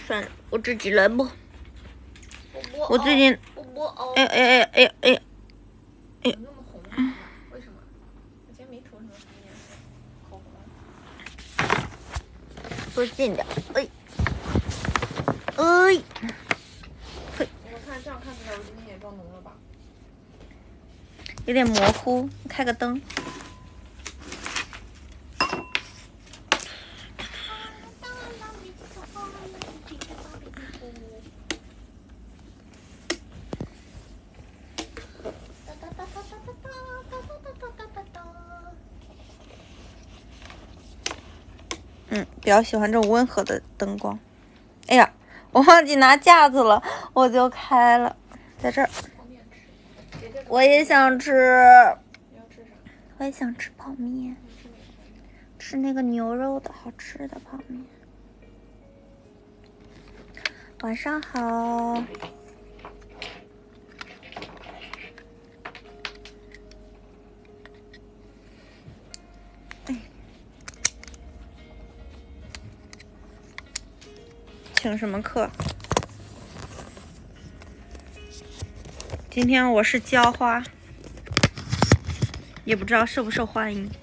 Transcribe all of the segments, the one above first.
算了，我自己来吧。 我最近，哎， 那么红啊？为什么？我今天没涂什么颜色，口红。 多近点，哎。 我看这样看起来，我今天眼妆浓了吧？ 有点模糊，开个灯。比较喜欢这种温和的灯光。哎呀，我忘记拿架子了，我就开了，在这儿。我也想吃。我也想吃泡面，吃那个牛肉的好吃的泡面。晚上好。请什么课？今天我是浇花，也不知道受不受欢迎。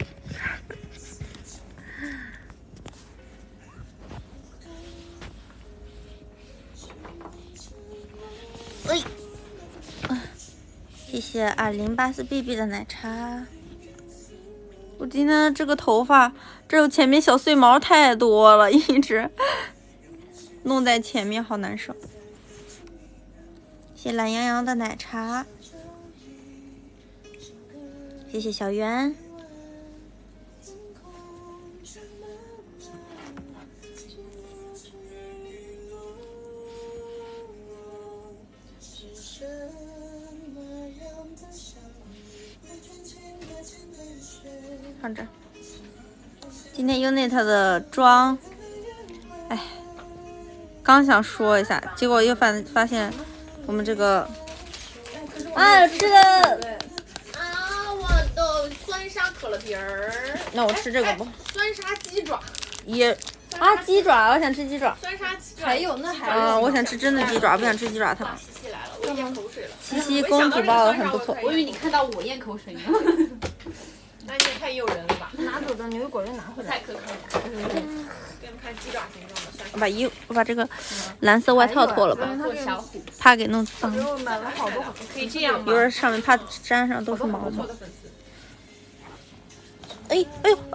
谢谢084BB 的奶茶。我今天这个头发，这前面小碎毛太多了，一直弄在前面，好难受。谢谢懒洋洋的奶茶，谢谢小圆。放这。今天 UNIT 的妆，哎，刚想说一下，结果又发现我们这个有吃的啊！我的酸沙可乐皮儿。 那我吃这个不？ 酸沙鸡爪。 鸡爪，我想吃鸡爪。 酸沙鸡爪。 还有我想吃真的鸡爪，不想吃鸡爪汤。 西西来了，我咽口水了。 西西公主抱的很不错。 我以为你看到我咽口水呢。 那你也太诱人了吧！ 拿走的牛油果又拿回来。 太可口了。给你们看鸡爪形状的酸沙。 我把这个蓝色外套脱了吧， 做小虎， 怕给弄脏。 我买了好多， 可以这样吗？ 有点上面怕沾上都是毛毛。哎呦！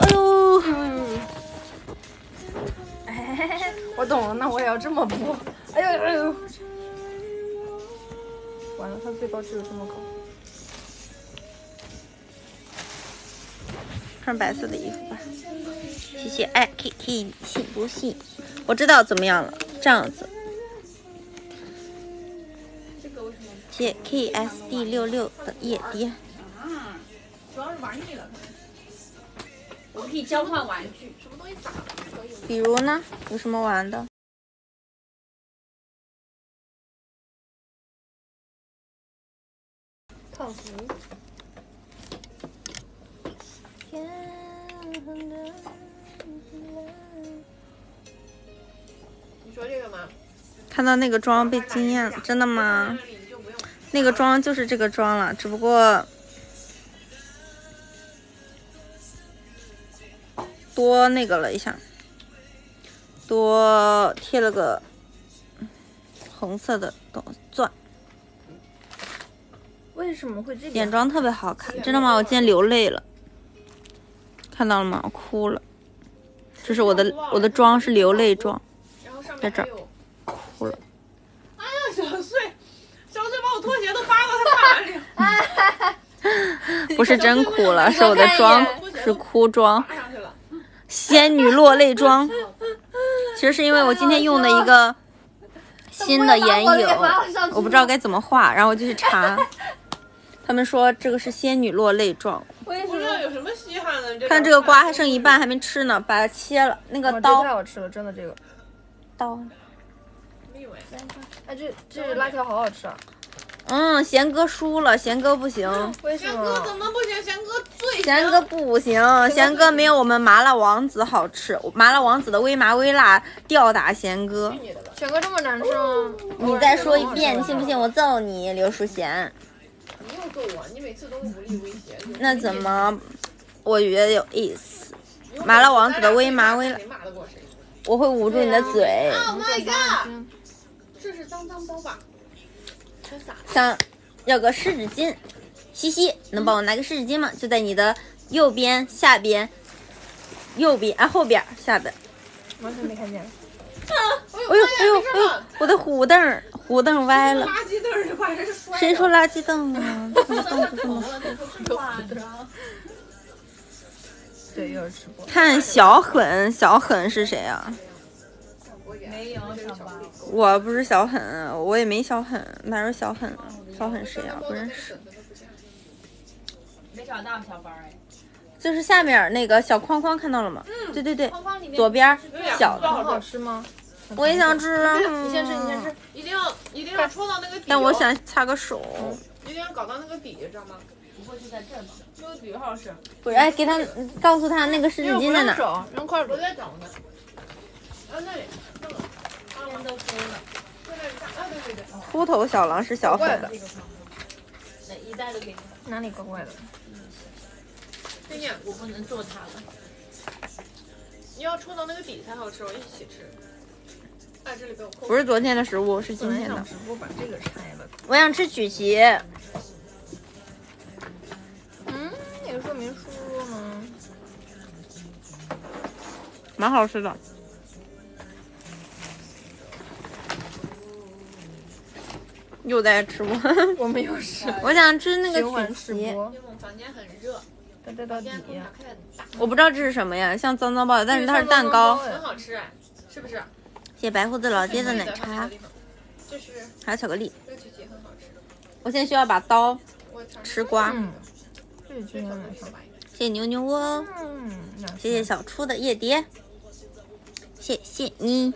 我懂了，那我也要这么播。哎呦！完了，它最高只有这么高。 穿白色的衣服吧。谢谢爱 Kiki， 信不信？我知道怎么样了，这样子。谢谢 KSD66的夜蝶。 主要是玩腻了。 我可以交换玩具， 什么东西撒了？ 比如呢？有什么玩的？ 泡芙。 你说这个吗？ 看到那个妆被惊艳了，真的吗？那个妆就是这个妆了，只不过多那个了一下，多贴了个红色的钻。 为什么会这个？ 眼妆特别好看，真的吗？我今天流泪了，看到了吗？我哭了。这是我的妆是流泪妆，在这儿哭了。 哎呀，小碎把我拖鞋都扒到他胯里。 不是真哭了，是我的妆是哭妆，仙女落泪妆。其实是因为我今天用的一个新的眼影，我不知道该怎么画，然后我就去查，他们说这个是仙女落泪妆。 不知道有什么稀罕的。 看这个瓜还剩一半还没吃呢，把它切了。那个刀太好吃了，真的这个刀。 没有哎。 哎，这辣条好好吃啊！ 贤哥输了，贤哥不行， 为什贤哥怎么？ 么不行？贤哥最贤哥不行，贤哥没有我们麻辣王子好吃。麻辣王子的微麻微辣吊打贤哥。 你的吧。 选哥这么难吃吗？ 你再说一遍，你信不信我揍你，刘淑贤？ 你又揍我，你每次都武力威胁。 那怎么？我觉得有意思。麻辣王子的微麻微辣， 谁骂得过谁我会捂住你的嘴。 ？Oh my god！这是脏脏包吧？真傻。 想要个湿纸巾，西西能帮我拿个湿纸巾吗？就在你的右边、下边、右边后边、下边。 完全没看见。 哎呦哎呦哎呦！我的虎凳歪了。 垃圾凳儿就把人摔了。 谁说垃圾凳啊？这个凳子这么说。 对，又是吃播。 看小狠，小狠是谁啊？ 没有小包。 我不是小狠，我也没小狠，哪有小狠啊？小狠谁啊？不认识。 没找到小包哎。 就是下面那个小框框看到了吗？对对对，左边小的。 很好吃吗？ 我也想吃。 你先吃，你先吃。 一定要戳到那个底。 但我想擦个手。 一定要搞到那个底，知道吗？ 不会是在这儿吧？ 那个底好使。 不是，哎，给他告诉他那个湿纸巾在哪。 手，用筷子我。在找呢。那里，那个。 天都哭了。 在那里看。啊，对对对。 秃头小狼是小狠。 那一袋都给你。哪里怪怪的？ 对面， 我不能做它了。 你要戳到那个底才好吃，我一起吃。哎，这里被我扣。 不是昨天的食物，是今天的。 直播把这个拆了。 我想吃曲奇。 那个说明书呢？ 蛮好吃的。又在吃播。 我没有吃。 我想吃那个循环曲奇。 吃播。 因为我们房间很热， 带到底房间空调呀。 开的很大， 我不知道这是什么呀，像脏脏包的，但是它是蛋糕。 很好吃哎，是不是？ 谢谢白胡子老爹的奶茶， 这是还有巧克力。 这个曲奇很好吃， 我现在需要把刀我尝吃瓜。 这是真的难受。 谢谢牛牛哦，谢谢小初的夜蝶，谢谢你。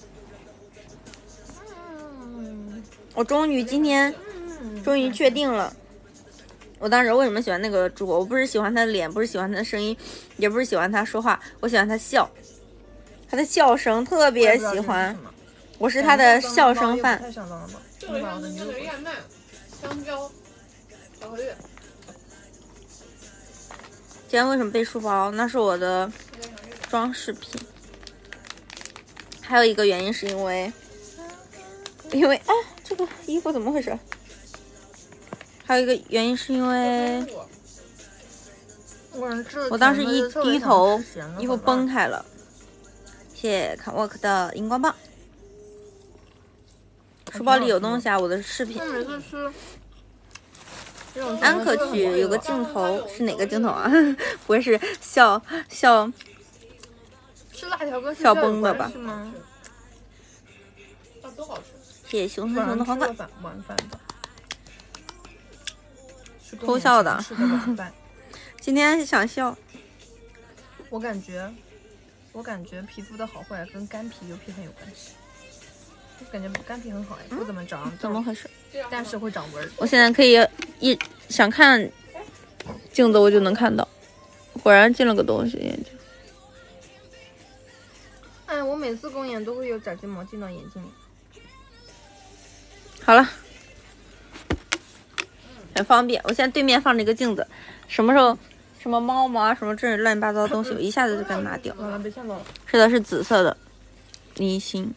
我终于今天终于确定了，我当时为什么喜欢那个主播？我不是喜欢他的脸，不是喜欢他的声音，也不是喜欢他说话，我喜欢他笑，他的笑声特别喜欢。我是他的笑声范。 这个像那个燕麦、香蕉、巧克力。 今天为什么背书包？那是我的装饰品。还有一个原因是因为啊，这个衣服怎么回事？还有一个原因是因为我当时一低头，衣服崩开了。谢谢看 work 的荧光棒。书包里有东西啊，我的饰品。 每次吃安可曲有个镜头是哪个镜头啊？不会是笑吃辣条跟笑崩的吧？ 啊，都好吃。 谢谢熊熊的皇冠。 晚饭的。 偷笑的。今天想笑。 我感觉皮肤的好坏跟干皮油皮很有关系。我感觉干皮很好哎，不怎么长。 怎么回事？ 但是会长纹。 我现在可以想看镜子，我就能看到。果然进了个东西眼睛。 哎，我每次公演都会有假睫毛进到眼睛里。 好了，很方便。我现在对面放着一个镜子，什么时候什么猫毛啊，什么这乱七八糟的东西，我一下子就给它拿掉。 被呛到了。 是的，是紫色的离心。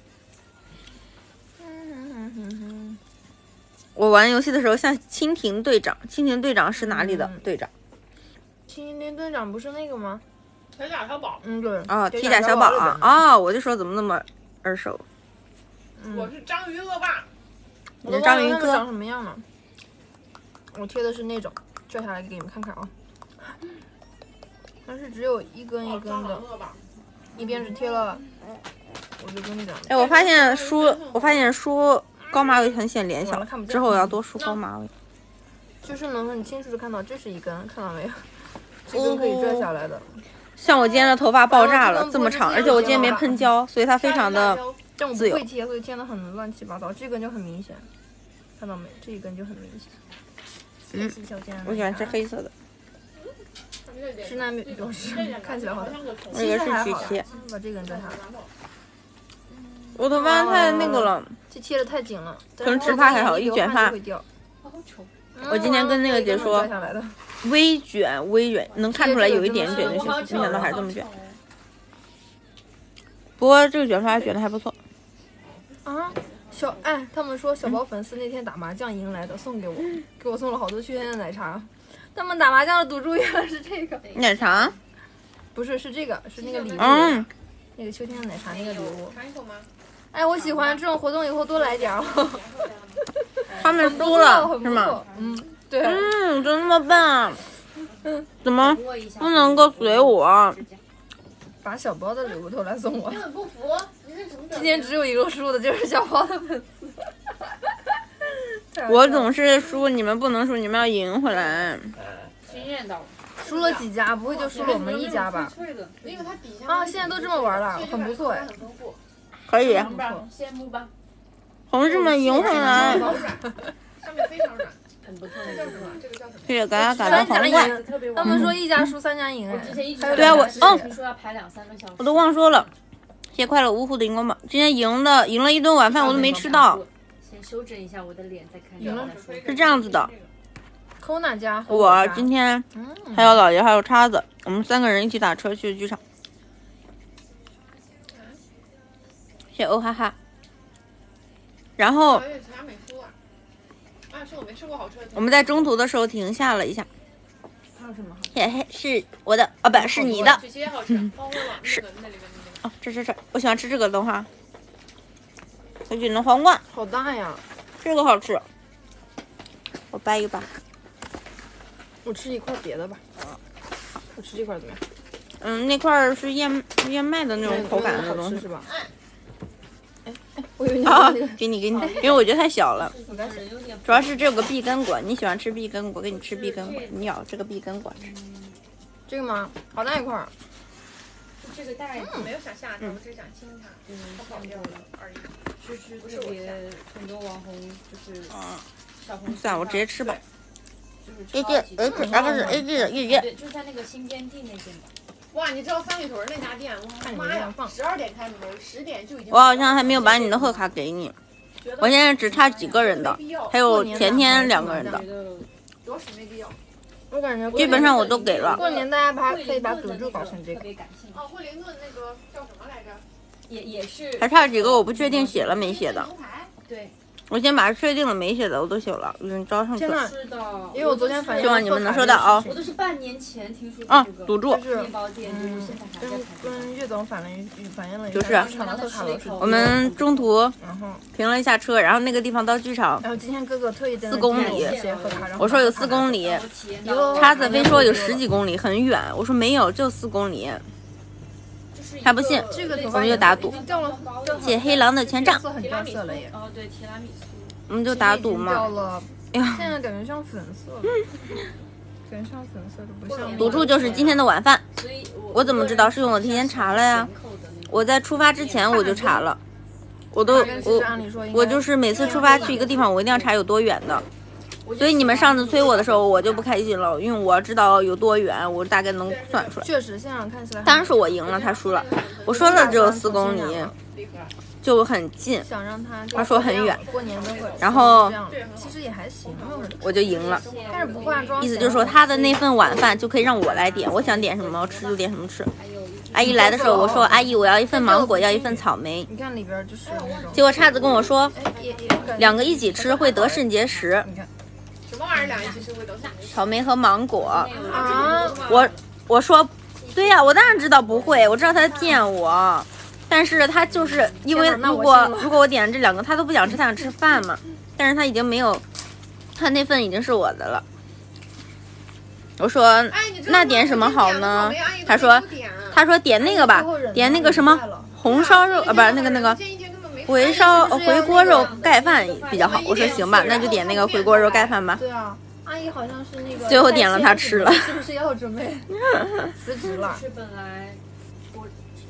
我玩游戏的时候像蜻蜓队长，蜻蜓队长是哪里的队长？ 蜻蜓队长不是那个吗？ 铁甲小宝。 对。 哦，铁甲小宝啊！哦，我就说怎么那么耳熟。 我是章鱼恶霸。 你的章鱼哥长什么样呢？我贴的是那种，拽下来给你们看看啊。但是只有一根一根的，一边是贴了，我就跟你讲。 哎，我发现梳高马尾很显脸小，之后我要多梳高马尾。 就是能很清楚的看到，这是一根，看到没有？这根可以拽下来的。 像我今天的头发爆炸了，这么长，而且我今天没喷胶，所以它非常的但我不会贴，所以贴的很乱七八糟。这根就很明显。 看到没？这一根就很明显。 嗯小健我喜欢吃黑色的， 是那边表示看起来好看。 这个是还好曲奇了，把这根摘下来。 我头发太那个了。 这贴的太紧了， 可能直发还好，一卷发。 会掉。 我今天跟那个姐说，微卷能看出来有一点卷就行，没想到还是这么卷。不过这个卷发卷的还不错。 啊，他们说小宝粉丝那天打麻将赢来的，送给我，给我送了好多秋天的奶茶。他们打麻将的赌注原来是这个奶茶？ 不是，是这个，是那个礼物。那个秋天的奶茶那个礼物。 尝一口吗？ 哎，我喜欢这种活动，以后多来点儿。 他们输了是吗？ 嗯，对。 怎么那么笨？怎么不能够随我？ 把小包的礼物都来送我。 根本不服，你是什么？ 今天只有一个输的，就是小包的粉丝。 我总是输，你们不能输，你们要赢回来。 经验到了。 输了几家？不会就输了我们一家吧？ 因为它底下啊，现在都这么玩了，很不错哎。 可以。 羡慕吧？ 同志们赢回来！ 上面非常软，很不错。这叫什么？这个叫什么？ 谢谢大家打的皇冠。 他们说一家输3家赢哎。 对啊， 听说要排2-3个小时。 我都忘说了。谢谢快乐芜湖的荧光棒，今天赢了一顿晚饭，我都没吃到。 先修整一下我的脸，再看。 是这样子的。 抠哪家？ 我今天还有老爷还有叉子，我们3个人一起打车去剧场。谢谢欧哈哈。然后我们在中途的时候停下了一下。 还有什么？ 嘿嘿，是我的啊，不是你的。 是。 哦，这，我喜欢吃这个的话。小卷的皇冠好大呀， 这个好吃。我掰一把。 我吃一块别的吧。我吃这块怎么样？ 那块是燕麦的那种口感的那种东西是吧？我以为你给你，因为我觉得太小了。主要是这有个碧根果，你喜欢吃碧根果，给你吃碧根果，你咬这个碧根果吃。 这个吗？好大一块。 这个大概没有想下它，我只是想亲它，它跑掉了而已。就是特别很多网红就是小红书。 算了，我直接吃吧。 A G 的预约。 对，就在那个新天地那边的。哇，你知道三里屯那家店，我妈呀，12点开门，10点就已经。 我好像还没有把你的贺卡给你，我现在只差几个人的，还有甜甜2个人的。 主要是没必要。 我感觉基本上我都给了。 过年大家可以把赌注搞成这个。 哦，惠灵顿那个叫什么来着？也是。 还差几个我不确定写了没写的。 对。 我先把确定了没写的我都写了，已经招上去了。 是的， 因为我昨天反映， 希望你们能收到啊。 我都是半年前听说这个。 赌注。 面包店就是现在还在跟岳总反映了一下， 就是抢了贺卡楼我们中途然后停了一下车，然后那个地方到剧场然后今天哥哥特意在 4公里，我说有4公里， 有叉子非说有10几公里，很远，我说没有，就4公里。他不信，我们就打赌。谢谢黑狼的权杖。 很掉色了耶。 哦，对，提拉米苏。 我们就打赌嘛。 哎呀，现在感觉像粉色了，感觉像粉色的，不像。 赌注就是今天的晚饭。我怎么知道？是因为我提前查了呀。我在出发之前我就查了，我就是每次出发去一个地方，我一定要查有多远的。所以你们上次催我的时候，我就不开心了，因为我知道有多远，我大概能算出来。 确实，现场看起来。 当然是我赢了，他输了。我说了只有4公里，就很近。 想让他说很远。 过年都会。 然后其实也还行， 我就赢了。 但是不化妆。 意思就是说他的那份晚饭就可以让我来点，我想点什么吃就点什么吃。阿姨来的时候，我说阿姨我要1份芒果，要1份草莓。 你看里边就是那种。 结果叉子跟我说，2个一起吃会得肾结石。 什么玩意儿2一起吃会得肾结石？ 草莓和芒果。 啊！ 我说，对呀，我当然知道不会，我知道他在骗我。但是他就是因为如果我点了这2个，他都不想吃，他想吃饭嘛。但是他已经没有，他那份已经是我的了。我说那点什么好呢？他说点那个吧，点那个什么红烧肉不是那个回锅肉盖饭比较好。我说行吧，那就点那个回锅肉盖饭吧。 对啊，阿姨好像是那个。 最后点了他吃了。 是不是要准备辞职了？ 是本来我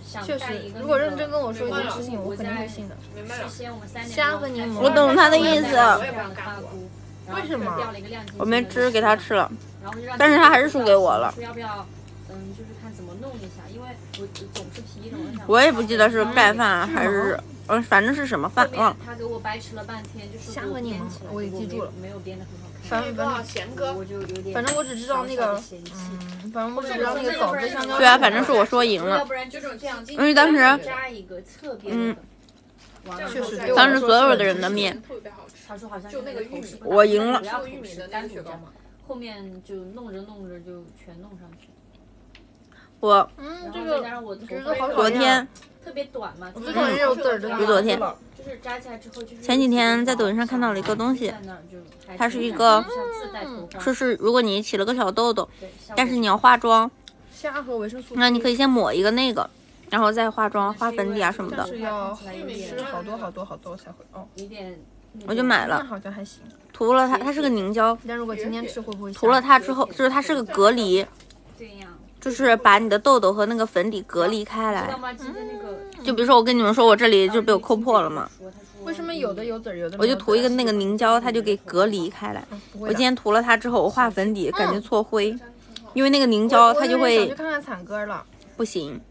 想确实干一个， 如果认真跟我说一件事情，我肯定会信的。 明白了。之前我们3年虾和柠檬我懂他的意思这样的发菇， 为什么掉了一个亮晶晶的我没吃，给他吃了， 然后就让但是他还是输给我了。 说要不要，就是看怎么弄一下，因为我总是提着， 我也不记得是盖饭还是，反正是什么饭忘了。 他给我掰扯了半天，就是虾和柠檬我也记住了， 没有编的很好看。 反正我就有点， 反正我只知道那个，反正我只知道那个枣子香蕉。 对啊，反正是我说赢了。 要不然就这样， 因为当时扎一个侧边的粉， 确实， 当时所有的人的面， 他说好像就那个玉米， 我赢了。 不要米的单雪糕嘛，后面就弄着弄着就全弄上去。 我这个觉得好昨天特别短嘛， 我最讨厌肉字儿的。 比昨天就是扎起来之后，就是前几天在抖音上看到了一个东西，它是一个说是如果你起了个小痘痘，但是你要化妆， 虾和维生素， 那你可以先抹一个那个，然后再化妆、画粉底啊什么的。 是要吃好多才会哦。 我就买了， 好像还行。 涂了它是个凝胶。 但如果今天吃会不会？ 涂了它之后，就是它是个隔离，就是把你的痘痘和那个粉底隔离开来。就比如说我跟你们说，我这里就被我抠破了嘛。 为什么有的有籽儿，有的我就涂一个那个凝胶，它就给隔离开来。我今天涂了它之后，我画粉底感觉搓灰，因为那个凝胶它就会。 想去看看惨歌了。 不行。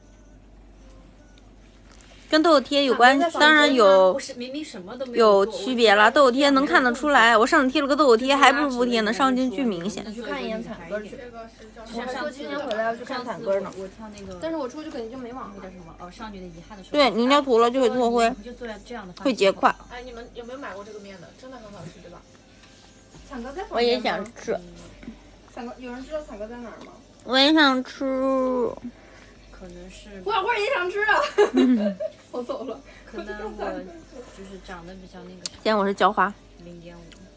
跟痘痘贴有关，当然有区别了。痘痘贴能看得出来，我上次贴了个痘痘贴，还不如不贴呢，上镜巨明显。 你去看一眼惨歌去。我还说今天回来要去看惨歌呢，但是我出去肯定就没网了。 少女的遗憾的时候。 对，凝胶涂了就会脱灰，会结块。 哎，你们有没有买过这个面的？真的很好吃，对吧？ 惨歌在。 我也想吃。 惨歌，有人知道惨歌在哪儿吗？ 我也想吃。 可能是胡小慧也想吃啊。我走了。 可能我就是长得比较那个。 今天我是浇花。 0.5。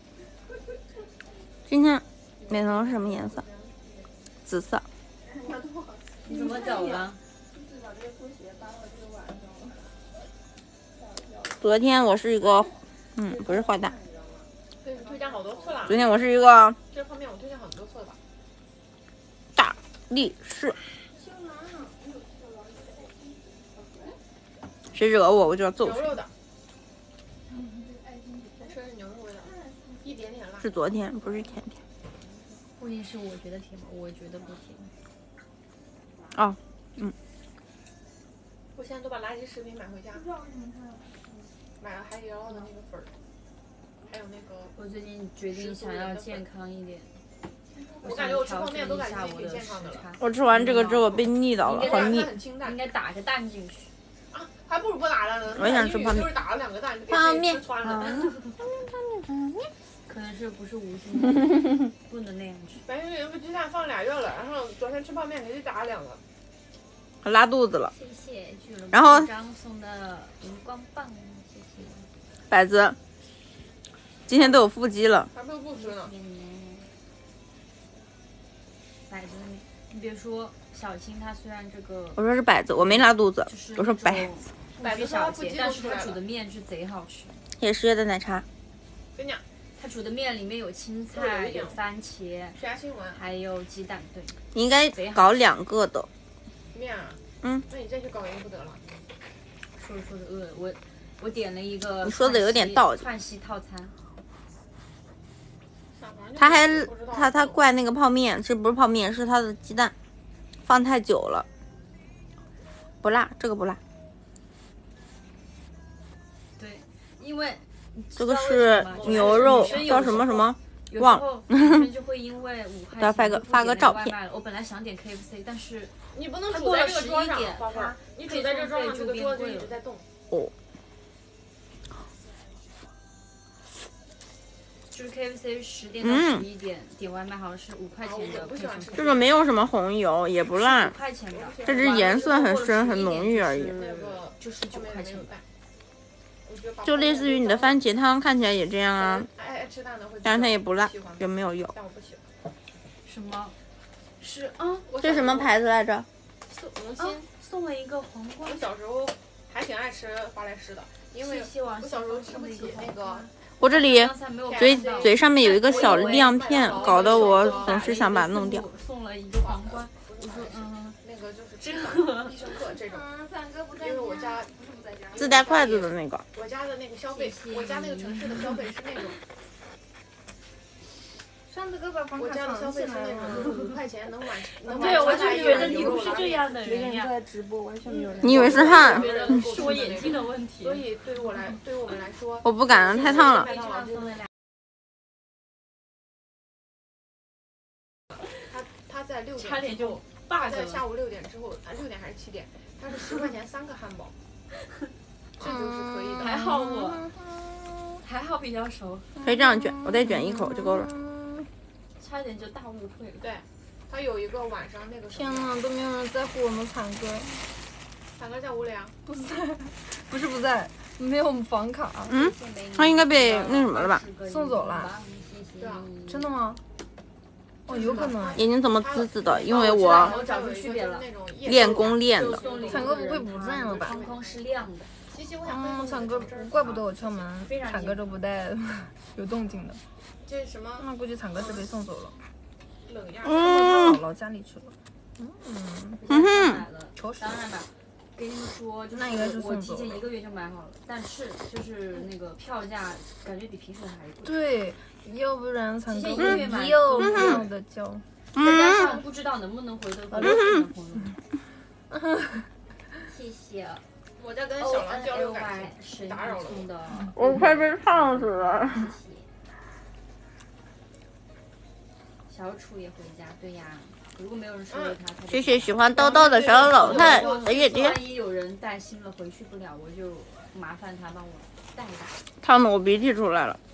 今天脸头是什么颜色？紫色。 你怎么走了？ 昨天我是一个，不是坏蛋。 对，推荐好多次了。 昨天我是一个。 这方面我推荐很多次了吧？ 大力士。谁惹我，我就要揍谁。 牛肉的，吃的是牛肉味道，一点点辣。 是昨天，不是前天。 关键是我觉得甜吗？我觉得不甜。 哦， 我现在都把垃圾食品买回家，买了海底捞的那个粉儿，还有那个。 我最近决定想要健康一点。 我感觉我吃泡面都感觉挺健康的了。 我吃完这个之后被腻到了，好腻。 应该打个蛋进去。 啊，还不如不打了呢。 我也想吃泡面。 就是打了2个蛋就给泡面。 可能是不是无心，不能那样吃。 反正有个鸡蛋放2月了，然后昨天吃泡面给打了2个。 拉肚子了。 谢谢。 然后张送的荧光棒，谢谢。 百子，今天都有腹肌了。 还不吃呢。 百子，你别说，小青她虽然这个， 我说是百子，我没拉肚子，我说百子。 百子小姐，但是她煮的面是贼好吃。 也是椰的奶茶。 跟你讲。 它煮的面里面有青菜，有番茄，还有鸡蛋，对。 你应该搞2个的。 面啊？那你再去搞一个不得了。 说着饿了，我点了一个。 你说的有点道理。 串西套餐。 他怪那个泡面，这不是泡面，是他的鸡蛋放太久了。不辣，这个不辣。 对，因为。 这个是牛肉，叫什么什么？忘了。 就会因为5 块钱发个照片。 我本来想点 KFC，但是你不能煮在这个桌上，花花，你煮在这桌上，这个桌子就一直在动。 哦。 就是 KFC 10点到11点点外卖，好像是5块钱的配送费。 这个没有什么红油，也不辣，这只颜色很深很浓郁而已。 就是9块钱。 就类似于你的番茄汤，看起来也这样啊，但是它也不辣，也没有油。 什么？是啊， 这是什么牌子来着？ 送了一个皇冠。 我小时候还挺爱吃华莱士的，因为我小时候吃不起那个。 我这里嘴上面有一个小亮片，搞得我总是想把它弄掉。 送了一个皇冠。 那个就是必胜客这种， 三哥不在因为我家不是不在家， 自带筷子的那个。 我家的那个消费，我家那个城市的消费是那种， 上次哥把房我卡家的消费是藏起来那种了。 5块钱能买对，我就来觉得你不是这样的别人呀， 人在直播，完全没有人。 你以为是汗？ 是我眼睛的问题。 所以对于我们来说， 我不敢，太烫了。 麦当劳真的他在6 差点就点之后， 霸着在下了。 午6点之后，6点还是7点，他是10块钱3个汉堡，这就是可以的。 还好比较熟， 可以这样卷，我再卷一口就够了。 差点就大误会了。 对，他有一个晚上那个天呐，都没有人在乎我们惨哥， 惨哥在屋里啊， 不在，不是不在，没有房卡。 嗯，他应该被那什么了吧？ 送走了。 对啊， 真的吗？哦，有可能。 眼睛怎么滋滋的？因为我我找出区别了，那种练功练的。 惨哥不会不在了吧？ 窗框是亮的。 西西，我想问惨哥，怪不得我敲门，惨哥都不带有动静的。 这是什么那估计惨哥是被送走了， 冷样？ 送到姥姥家里去了。瞅屎！ 当然了，跟你们说，就那应该是是我提送走了前1个月就买好了，但是就是那个票价感觉比平时还贵， 对，要不然惨哥提前1个月买又这样的叫。 再加上不知道能不能回得回男朋友。谢谢。 我在跟小狼交流感 ONLY 情， 神打扰了送的， 我快被烫死了。 谢谢。小楚也回家，对呀。如果没有人收留他，他就谢谢喜欢叨叨的小老太的姐姐， 万一有人带新了回去不了，我就麻烦他帮我带一带。 烫的我鼻涕出来了。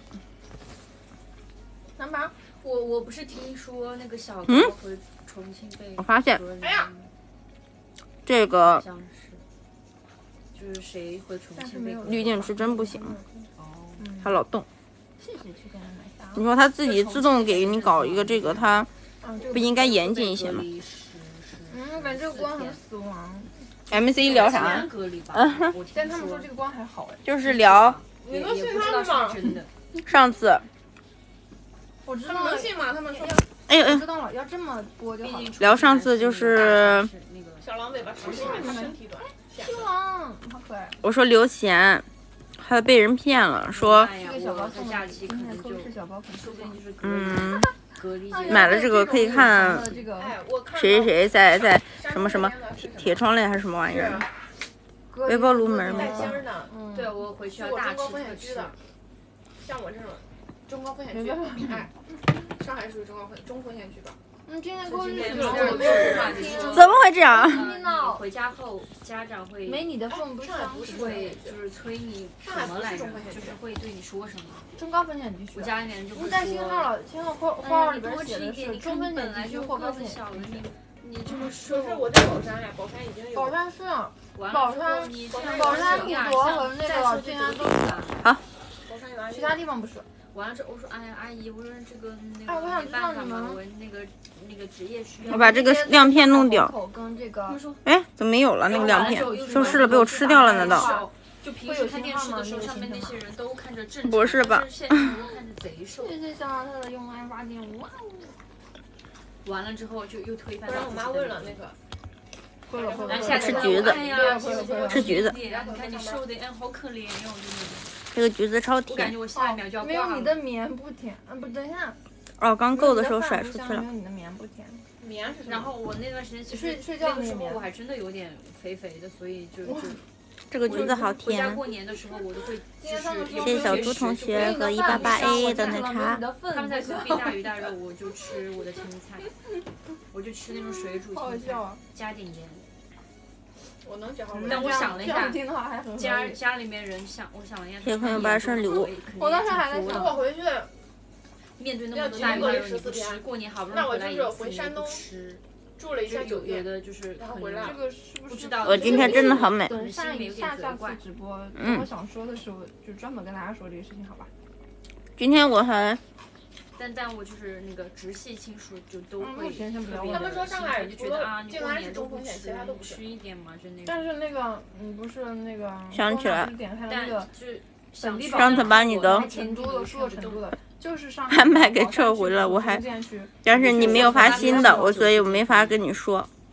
干嘛？ 我不是听说那个小高回重庆被我发现哎呀，好这个像是，就是谁回重庆被滤镜是真不行， 哦， 它老动。 谢谢去给他买啥？ 你说它自己自动给你搞一个这个，它这不应该严谨一些吗感觉这个光很死亡。 ？MC 聊啥？ 隔离吧，我听但他们说这个光还好哎。 就是聊也不知道是不是真的。 上次， 我知道了他们能，信吗？他们说哎呦哎呦， 我知道了，要这么播就好了。 聊上次就是那个小狼尾巴长，是因为他身体短。 新郎好可爱。 我说刘贤，他被人骗了，说哎呀这个小包我在假期可能就是小包粉， 说不定就是隔离买了这个可以看这个哎，我看谁谁在山什么什么东那边的是什么铁窗帘还是什么玩意儿， 微微波炉门带没芯儿的， 对我回去是我要大中高风吃特吃。 险区的，像我这种中高风险区，哎，上海属于中风险区吧？ 今天过日今天子是我没有人今天听， 怎么会这样？ 你回家后，家长会没你的份不上。 会就是催你什么来着？就是会对你说什么？ 中高风险地区我。家里面人就会你在信号说， 了，信号括哎号呀，你里边写的多吃一点， 是你看你中风险本来就地区或个子高风险小了， 地区。 你这么可瘦， 是我在宝山呀，宝山已经有。 宝山是， 完宝山了之后你这样宝山、 有古涿和那个静安都是， 宝山有安其他地方不是。 完了之后，我说哎呀阿姨，我说这个那个哎我想知道没办法嘛， 你们我那个职业需要。 我把这个亮片弄掉。 口跟这个哎，怎么没有了那个亮片？消失了，被我吃掉了？难道？ 就平时看电视的时候，上面那些人都看着正常， 不是吧但是现实中看着贼瘦。 谢谢小老太的用爱8.5，哇哦！ 完了之后就又推翻不然我妈问了那个， 会了会了， 然后下次吃橘子哎呀， 吃橘子你看你瘦的，哎，好可怜哟，真的。 这个橘子超我感甜觉我下一秒就要没有挂了。 你的棉不甜，不，等一下， 哦，刚够的时候甩出去了没。有你的棉不甜。 棉是什么？ 然后我那段时间其实睡觉那个时候那边我还真的有点肥肥的，所以就这个橘子好回家甜。 过年的时候我都会就是谢谢小猪同学和188A 的奶茶。 他们在隔壁大鱼大肉，我就吃我的青菜，我就吃那种水煮青菜，加点盐。 我能讲好但我想了一下， 听的话还很家里面人想，我想了一下， 谢谢朋友把生礼物。 我当时还在想我回去， 面对那么多大鱼大肉，你不吃，过年好不容易回来一次，你不吃， 住了一下酒有店， 的就是可能这个是不是不知道。 我今天真的很美。 等下次直播，我想说的时候就专门跟大家说这个事情，好吧？ 今天我还但我就是那个直系亲属就都会目前先不要问特别的他们说上海就觉得啊，你静安是过年都不中风险，其他都不是吃一点嘛，就那但种。 是那个不是那个想起来点开了那但个就是本地上次把你的成都的说成都的，就是还卖给撤回了，我还但是你没有发新的，所以我没法跟你说。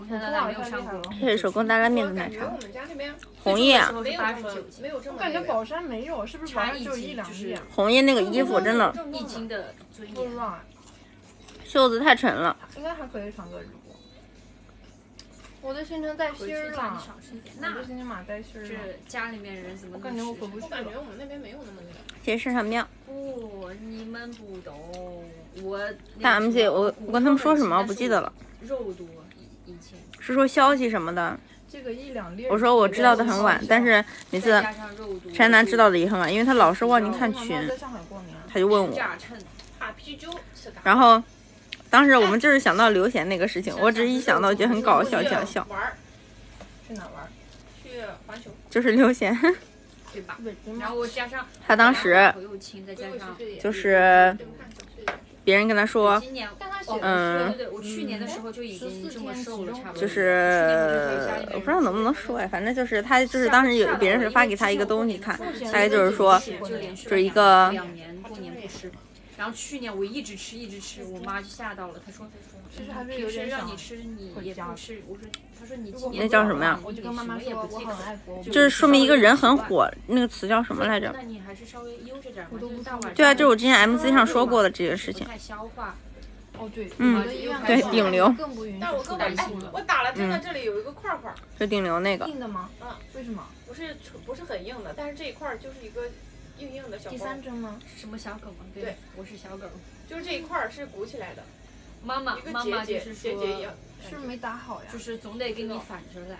从小到大没有上过。 这是手工大拉面的奶茶， 我感觉我们家那边红叶没有这么没有这么我感觉宝山没有，是不是宝山只有一两就是件？ 红叶那个衣服真的一斤的尊严。 不知道， 袖子太沉了。 应该还可以传个日播。我的行程带回芯儿了去叫你，少吃一点。 我的那行程码带芯儿了。 是家里面人怎么我感觉我回不去我感觉了。 我们那边没有那么那个。 这是上面不，你们不懂。我大 MC，我跟他们说什么我不记得了， 肉多以前。 是说消息什么的。 这个一两粒。 我说我知道的很晚，但是每次再加上肉多。 山南知道的也很晚，因为他老是忘记看群， 在上海过年。 他就问我， 炸称哈啤酒吃然后当时我们就是想到刘贤那个事情，我只是一想到觉得很搞笑，想笑， 玩儿， 去哪玩？ 去环球。 就是刘贤， 对吧？ 北京吗然后我加上他当时侯友清，再加上就是别人跟他说， 今年但他写对的对，我去年的时候就已经这么瘦了，差不多。 就是我不知道能不能说呀，反正就是他就是当时有别人是发给他一个东西看，大概就是说就是一个 2年过年不吃，然后去年我一直吃，我妈就吓到了，她说其实还是有平时点想让你吃你也不吃，我说她说你今年那叫什么呀我就跟妈妈说我很爱国， 就是说明一个人很火，那个词叫什么来着？ 那你还是稍微悠着点嘛，就是大晚上对啊，就是我之前 MC 上说过的这个事情不。太消化。 哦对， 嗯我的医院对顶流更不允许但我出跟我来我打了针的这里有一个块块， 是顶流那个， 硬的吗？ 嗯， 为什么？ 不是很硬的，但是这一块就是一个硬硬的小第包， 三针吗？ 什么小狗吗？ 对， 我是小狗。 就是这一块是鼓起来的， 妈妈一个妈妈就结是说， 一样。 是不是没打好呀？ 就是总得给你反着来。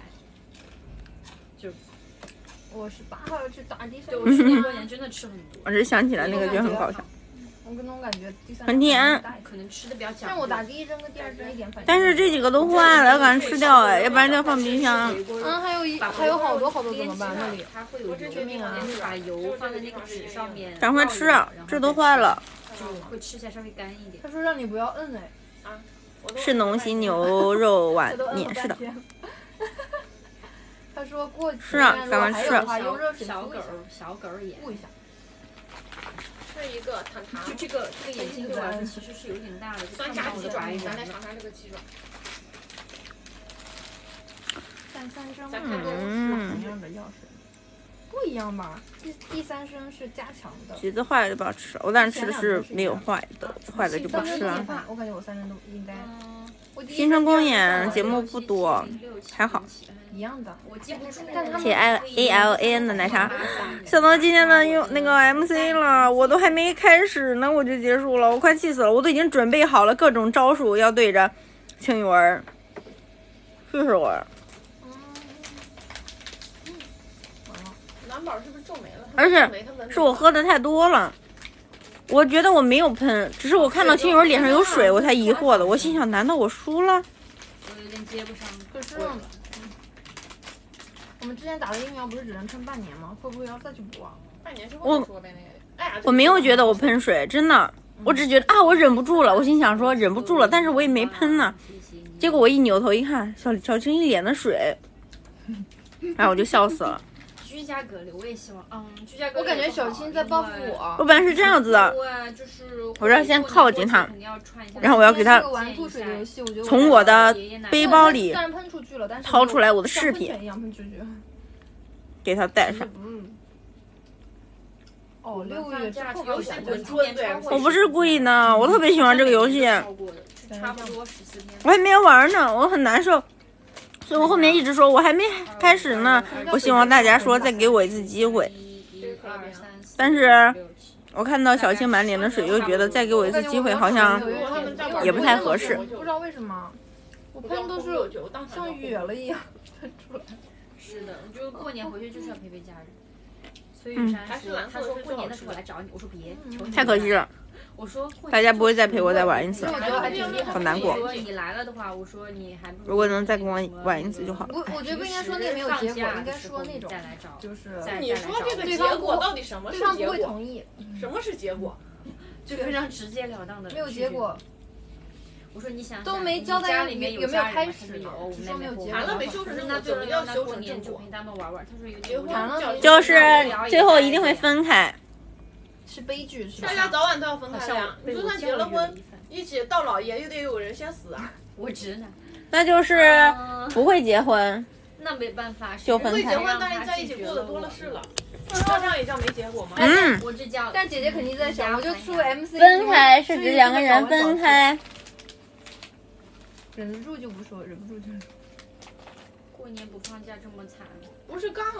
我是8号要去打第三对，我针。 去年过年真的吃很多， 我只是想起来那个觉得很搞笑。 我跟总感觉第三很甜可能吃的比较讲究。 但我打第一针跟第二针一点反应。 但是这几个都坏了，要赶紧吃掉哎，要不然就要放冰箱。 还有好多好多怎么办？那里它会有油命啊，把油放在那个纸上面， 赶快吃啊，这都坏了。 就会吃起来稍微干一点。 他说让你不要摁哎。 是农心牛肉碗面，是的。 他说过是啊赶快吃用热水小狗眼， 敷一下。 是一个糖糖， 就这个眼睛对我来说其实是有点大的， 酸炸鸡爪，咱来尝尝这个鸡爪。 第三针咱看都是同样的药水，不一样吧？第三针是加强的。 橘子坏了就不要吃了，我当时吃的是没有坏的，坏的就不吃了。 我感觉我3针都应该。 新春公演节目不多，还好。 一样的， 我记不住。 写 ALAN 的奶茶，想到今天的用那个 MC 了，我都还没开始呢，我就结束了，我快气死了，我都已经准备好了各种招数要对着青雨儿，试我。 蓝宝是不是皱眉了？ 而且是我喝的太多了，我觉得我没有喷，只是我看到青雨儿脸上有水，我才疑惑的。我心想，难道我输了？ 我有点接不上。 可是我们之前打的疫苗不是只能撑半年吗？会不会要再去补啊？ 半年之后再说呗，那个。哎呀， 我没有觉得我喷水，真的，我只觉得啊，我忍不住了。我心想说忍不住了，但是我也没喷呢。结果我一扭头一看，小青一脸的水，然后我就笑死了。 居家隔离，我也希望，居家隔离。 我感觉小青在报复我。 我本来是这样子的，我要先靠近他，然后我要给他从我的背包里掏出来我的饰品，给他戴上。 哦，6月之后游戏滚春对。 我不是故意的，我特别喜欢这个游戏， 差不多14天。 我还没有玩呢，我很难受。所以我后面一直说我还没开始呢，我希望大家说再给我一次机会。但是我看到小青满脸的水，又觉得再给我一次机会好像也不太合适。 不知道为什么，我喷都是像哕了一样喷出来。 是的，我觉得过年回去就是要陪陪家人。所以他说过年的时候我来找你，我说别， 太可惜了。我说大家不会再陪我再玩一次，好难过。 你来了的话，我说你还如果能再跟我玩一次就好了。 我觉得不应该说那个没有结果，应该说那种再来找， 就是你说这个结果到底什么是结果？ 对方不会同意。 什么是结果？ 就非常直截了当的。 没有结果。 我说你想都没交代里面有没有开始有，我说没有结果。 谈了没修成正果？怎么叫修成正果？ 陪他们玩玩。他说有结婚就是最后一定会分开。 是悲剧，是吧？ 大家早晚都要分开的呀。你就算结了婚，一起到老也得有人先死啊。 我直男。 那就是不会结婚。 那没办法， 就分开会结婚，但是在一起过的多了是了。那这样也叫没结果吗？ 我这叫。 但姐姐肯定在想，我就出 MC。 分开是指两个人分开。 忍得住就不说，忍不住就说。 过年不放假这么惨。 不是杠。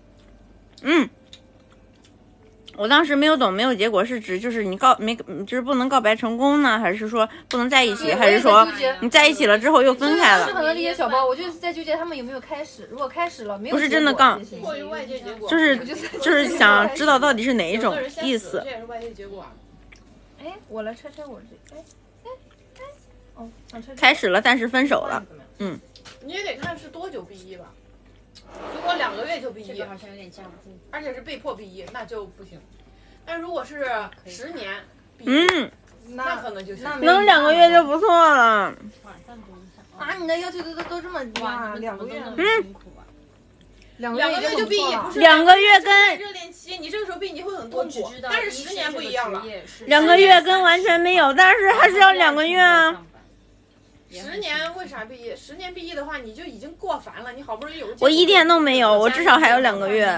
我当时没有懂，没有结果是指就是你就是不能告白成功呢，还是说不能在一起，还是说你在一起了之后又分开了？ 是很能理解小包，我就是在纠结他们有没有开始。如果开始了，没有不是真的杠， 过于外界结果， 就是想知道到底是哪一种意思。 这也是外界结果。 哎，我来拆我这，哦，想拆。 开始了，但是分手了。 你也得看是多久毕业吧。如果2个月就毕业， 这个好像有点架不住， 而且是被迫毕业，那就不行。但如果是10年毕业，那可能就行。 能2个月就不错了。 啊，你的要求都这么低啊？2个月，2 个月就毕业，不是 2个月跟热恋期，你这个时候毕业会很痛苦，但是10年不一样了。 2个月跟完全没有，但是还是要2个月啊。 10年为啥毕业？10年毕业的话，你就已经过烦了。你好不容易有个我一点都没有，我至少还有2个月。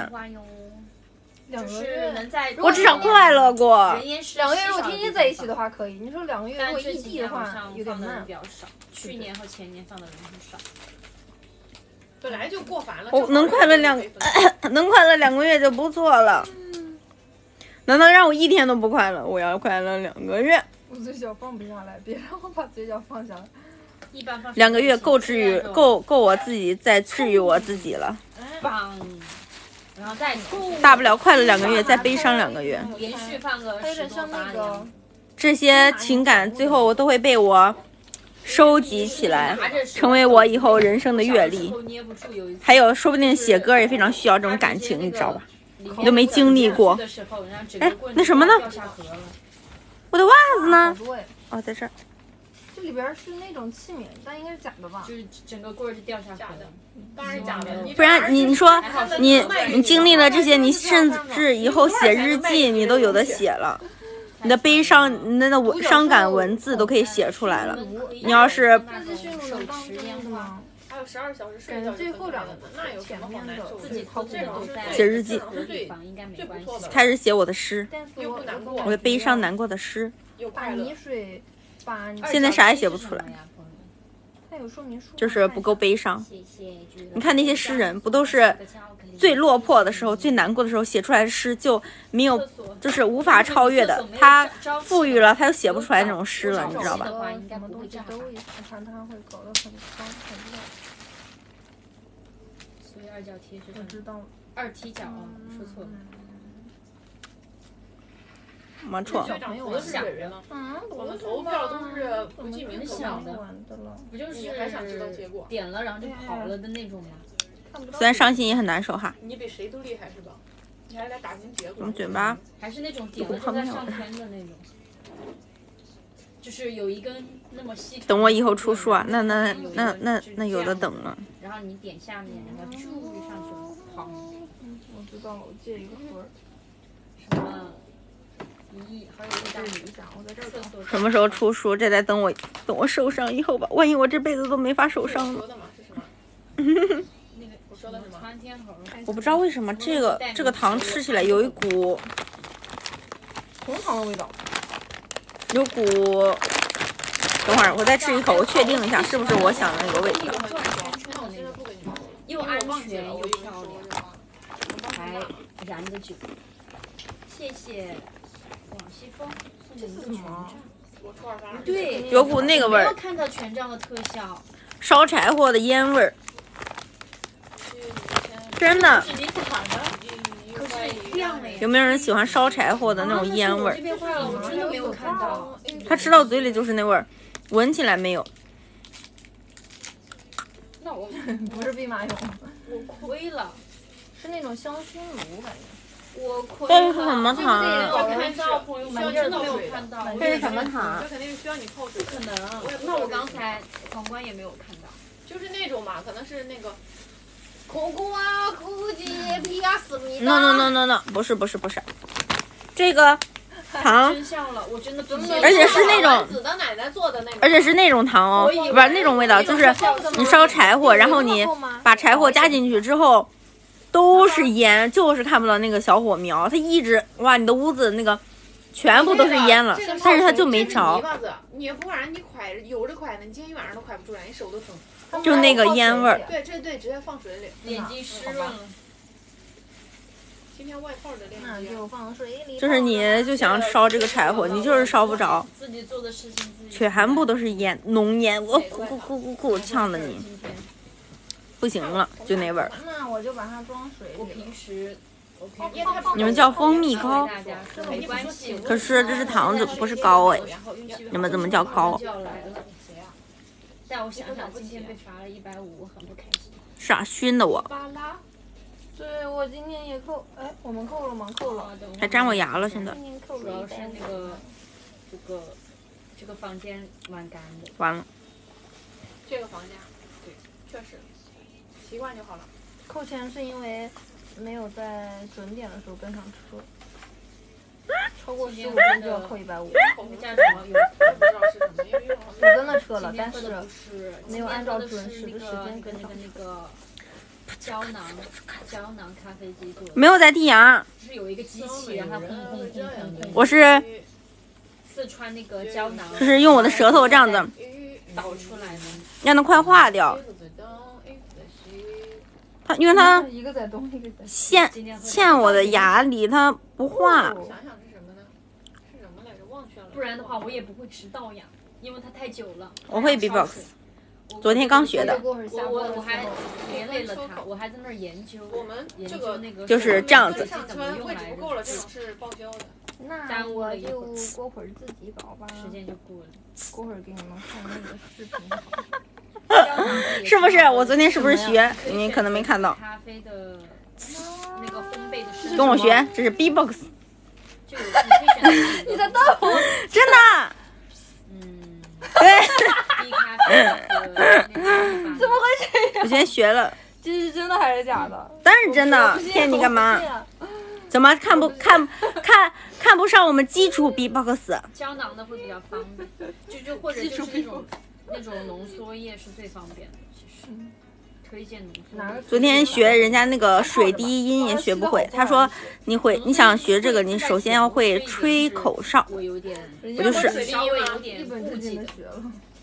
2个月能在， 我至少快乐过。 2个月如果天天在一起的话可以，你说2个月如果异地的话有点慢。 比较少，去年和前年放的人很少。 本来就过烦了。 我能快乐2个月就不错了。难道让我1天都不快乐？我要快乐2个月。 我嘴角放不下来，别让我把嘴角放下来。 2个月够治愈，够我自己再治愈我自己了。 棒，然后再大不了快乐2个月，再悲伤2个月。 连续放个10多8年。 这些情感最后都会被我收集起来，成为我以后人生的阅历。还有，说不定写歌也非常需要这种感情，你知道吧？你都没经历过。哎，那什么呢？我的袜子呢？哦，在这儿。 这里边是那种器皿，但应该是假的吧？ 就是整个棍儿就掉下来的， 当然假的。 不然你说你经历了这些，你甚至以后写日记你都有的写了，你的悲伤、你的伤感文字都可以写出来了。你要是手持烟花， 还有12小时睡觉， 最后2个那有什么好难受？ 自己偷着都在写日记，开始写我的诗， 又不难过， 我的悲伤难过的诗。 把泥水。 现在啥也写不出来， 它有说明书， 就是不够悲伤。你看那些诗人，不都是最落魄的时候、最难过的时候写出来的诗就没有，就是无法超越的。他富裕了，他就写不出来那种诗了，你知道吧？ 什么东西都一看，他会搞得很高很乱。 所以2角贴是我知道了 ，2踢脚，说错了。 没错， 我都是本人了。我们投票都是不记名投票的，不就是你还想知道结果？ 点了然后就跑了的那种吗？ 虽然伤心也很难受哈。 你比谁都厉害是吧？你还来打进结果？ 我们嘴巴还是那种点了就在上天的那种，就是有一根那么细。 等我以后出书啊，那有的等了。 然后你点下面，然后就上去了，好。 我知道了，我借一个盒。 什么？ 还有一大什么时候出书？这得等我受伤以后吧。万一我这辈子都没法受伤呢？我不知道为什么这个糖吃起来有一股红糖的味道， 有股。等会儿我再吃一口，我确定一下是不是我想的那个味道。 又安全又漂亮，还燃的酒。谢谢。 广西风送的一个权杖，对， 有股那个味儿。 没有看到权杖的特效， 烧柴火的烟味儿，真的。有没有人喜欢烧柴火的那种烟味儿？ 我真的没有看到。 它吃到嘴里就是那味儿，闻起来没有。 那我不是兵马俑， 我亏了， 是那种香薰炉感觉。 我亏了， 这是什么糖？ 没有看到，朋友们真的没有看到。 这是什么糖？ 这肯定是需要你泡水。 可能。那我刚才闯关也没有看到。 就是那种嘛，可能是那个。 可可啊，可可姐皮啊，思密达。 No， 不是，这个糖， 真相了，我真的不而且是那种， 子的奶奶做的那种， 而且是那种糖哦，不是那种味道，就是你烧柴火，然后你把柴火加进去之后，都是烟，就是看不到那个小火苗，它一直哇，你的屋子那个全部都是烟了，但是它就没着， 你不管让你快悠着快呢，你今天一晚上都快不出来，你手都疼， 就那个烟味儿。 对，直接放水里， 眼睛湿润了。 今天外泡的链那接， 就放水里。 就是你就想烧这个柴火，你就是烧不着， 自己做的事情自己。 全部都是烟，浓烟，我呼呛的你，不行了，就那味儿。 那我就把它装水我里。 平时你们叫蜂蜜糕， 大家说没关系。 可是这是糖子，不是糕哎， 然后运气你们怎么叫糕？ 就要来了。但我想想，今天被罚了150，我很不开心。 是啊，熏的我， 巴拉， 对，我今天也扣，哎，我们扣了吗？扣了。 还粘我牙了，现在今天扣主要了是那个这个房间蛮干的。 完了， 这个房价，对，确实，习惯就好了。 扣钱是因为没有在准点的时候跟上车，超过15分就要扣150。 那个叫什么？ 不知道是什么，因为我跟了车了，但是今天喝的不是没有按照准时的时间跟跟上。 那个胶囊咖啡机做的， 没有在剔牙， 就是有一个机器让它轰轰轰轰的。 我是四川那个胶囊， 就是用我的舌头这样子导出来的。 让它快化掉。它因为它一个在东，一个在陷我的牙里，它不化。 想想是什么呢？是什么来着？忘却了。 不然的话，我也不会迟到呀，因为它太久了。 我会 B-box，昨天刚学的。 我还连累了它，我还在那儿研究。 我们研这个究那个就是这样子上车位置不够了，这种是报销的。 那我就过会儿自己搞吧。 时间就过了。 过会儿给你们看那个视频。 是不是？我昨天是不是学？你可能没看到。 咖啡的那个烘焙的视频跟我学，这是 B-box， 就有你可以选择。 你在逗我？ 真的。对。 低咖啡和怎么回事呀？ 我今天学了， 这是真的还是假的？ 当然是真的，骗你干嘛？怎么看不上我们基础 B-box？ 胶囊的会比较方便，就或者就是那种浓缩液是最方便的，其实推荐浓缩。 昨天学人家那个水滴音也学不会，他说你想学这个，你首先要会吹口哨。 我有点， 我就是稍微有点一本正经的学了。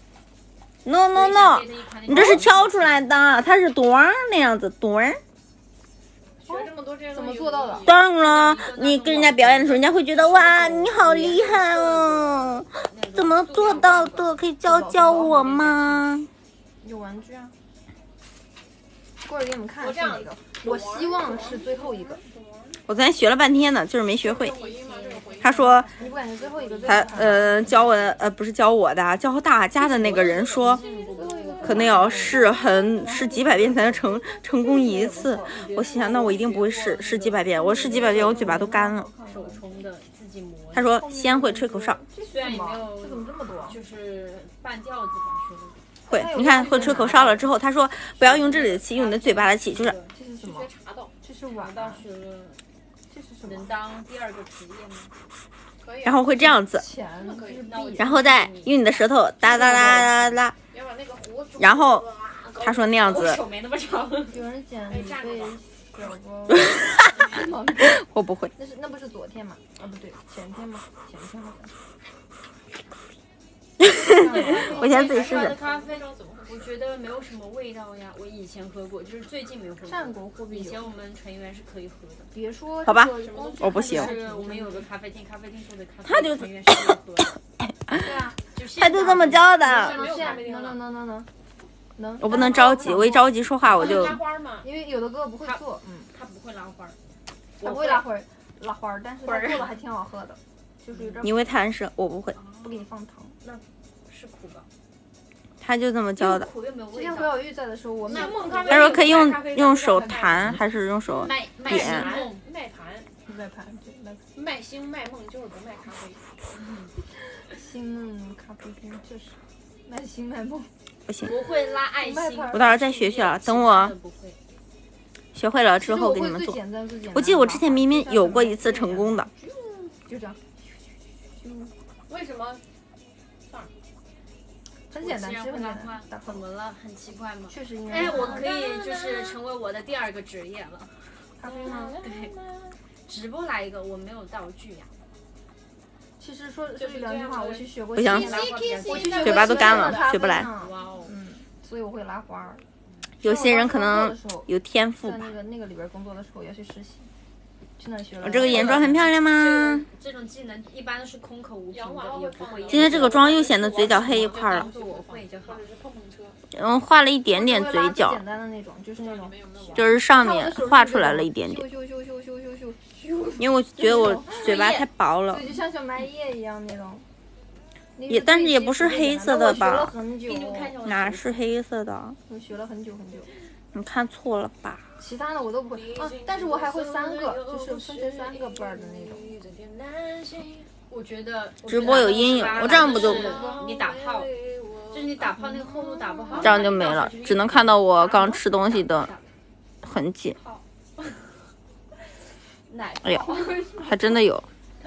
No， 你这是敲出来的，它是咚那样子咚。 学这么多这些怎么做到的？ 当然了，你跟人家表演的时候，人家会觉得哇，你好厉害哦，怎么做到的？可以教我吗？ 有玩具啊。过会儿给你们看是哪个？我希望是最后一个。 我昨天学了半天呢，就是没学会。他说你不感觉最后一个最他教我的不是教我的，教大家的那个人说，可能要试几百遍才能成功一次。我心想，那我一定不会试几百遍，我试几百遍我嘴巴都干了。 手冲的自己磨。 他说先会吹口哨， 虽然也没有， 这怎么这么多？ 就是半调子吧，说的。 会，你看会吹口哨了之后，他说不要用这里的气，用你的嘴巴的气，就是这是什么？这是碗。 倒学了， 这是什么？ 能当第二个职业吗？ 可以。 然后会这样子，然后再用你的舌头哒哒哒哒哒。然后他说那样子， 手没那么长。 有人捡被小包。 我不会。 那不是昨天吗？啊，不对，前天吗？前天好像。 我先自己试试。 咖啡我觉得没有什么味道呀，我以前喝过，就是最近没有喝过。 战国货币以前我们成员是可以喝的。 别说好吧，我不行。 是我们有个咖啡店做的咖啡， 他就成员是可以喝的。 对啊， 他就这么教的。 能。 我不能着急，我一着急说话我就。 因为有的哥哥不会做， 他不会拉花儿。 他不会拉花儿，但是他做的还挺好喝的，就是有点。 你会贪吃，我不会。 不给你放糖， 那是苦吧？ 他就这么教的。 之前何小玉在的时候，我们他说可以用手弹，还是用手点？ 卖星卖梦就是不卖咖啡。 星梦咖啡厅就是卖星卖梦。 不行， 不会拉爱心。 我到时候再学学，等我学会了之后给你们做。我记得我之前明明有过一次成功的。 就这样。 为什么？ 很简单， 我既然其实很简会拉花单。， 怎么了？很奇怪吗？ 确实应该。 哎，我可以就是成为我的第2个职业了。 咖啡吗？ 对，直播来一个，我没有道具呀。 其实说句良心话，我去学过。 不行我去学过嘴巴都干了西安的学不来咖啡呢哇哦， 所以我会拉花儿。 有些人可能有天赋在吧。 那个里边工作的时候要去实习，去那学了。 我这个眼妆很漂亮吗？ 这种技能一般都是空口无凭的，也不会。 今天这个妆又显得嘴角黑一块了当。做我会就好。 画了一点点嘴角简，单的那种，就是那种。 就是上面画出来了一点点， 咻咻咻咻咻咻咻。 因为我觉得我嘴巴太薄了对，。就像小麦叶一样那种。 也但是也不是黑色的吧我学了很久给你们看一下我的哪是黑色的？ 我学了很久很久。 你看错了吧？ 其他的我都不会啊，但是我还会3个，就是分成3个瓣儿的那种。 我觉得直播有阴影我这样不就你打泡，就是你打泡那个厚度打不好， 这样就没了，只能看到我刚吃东西的痕迹。 奶哎呀，还真的有。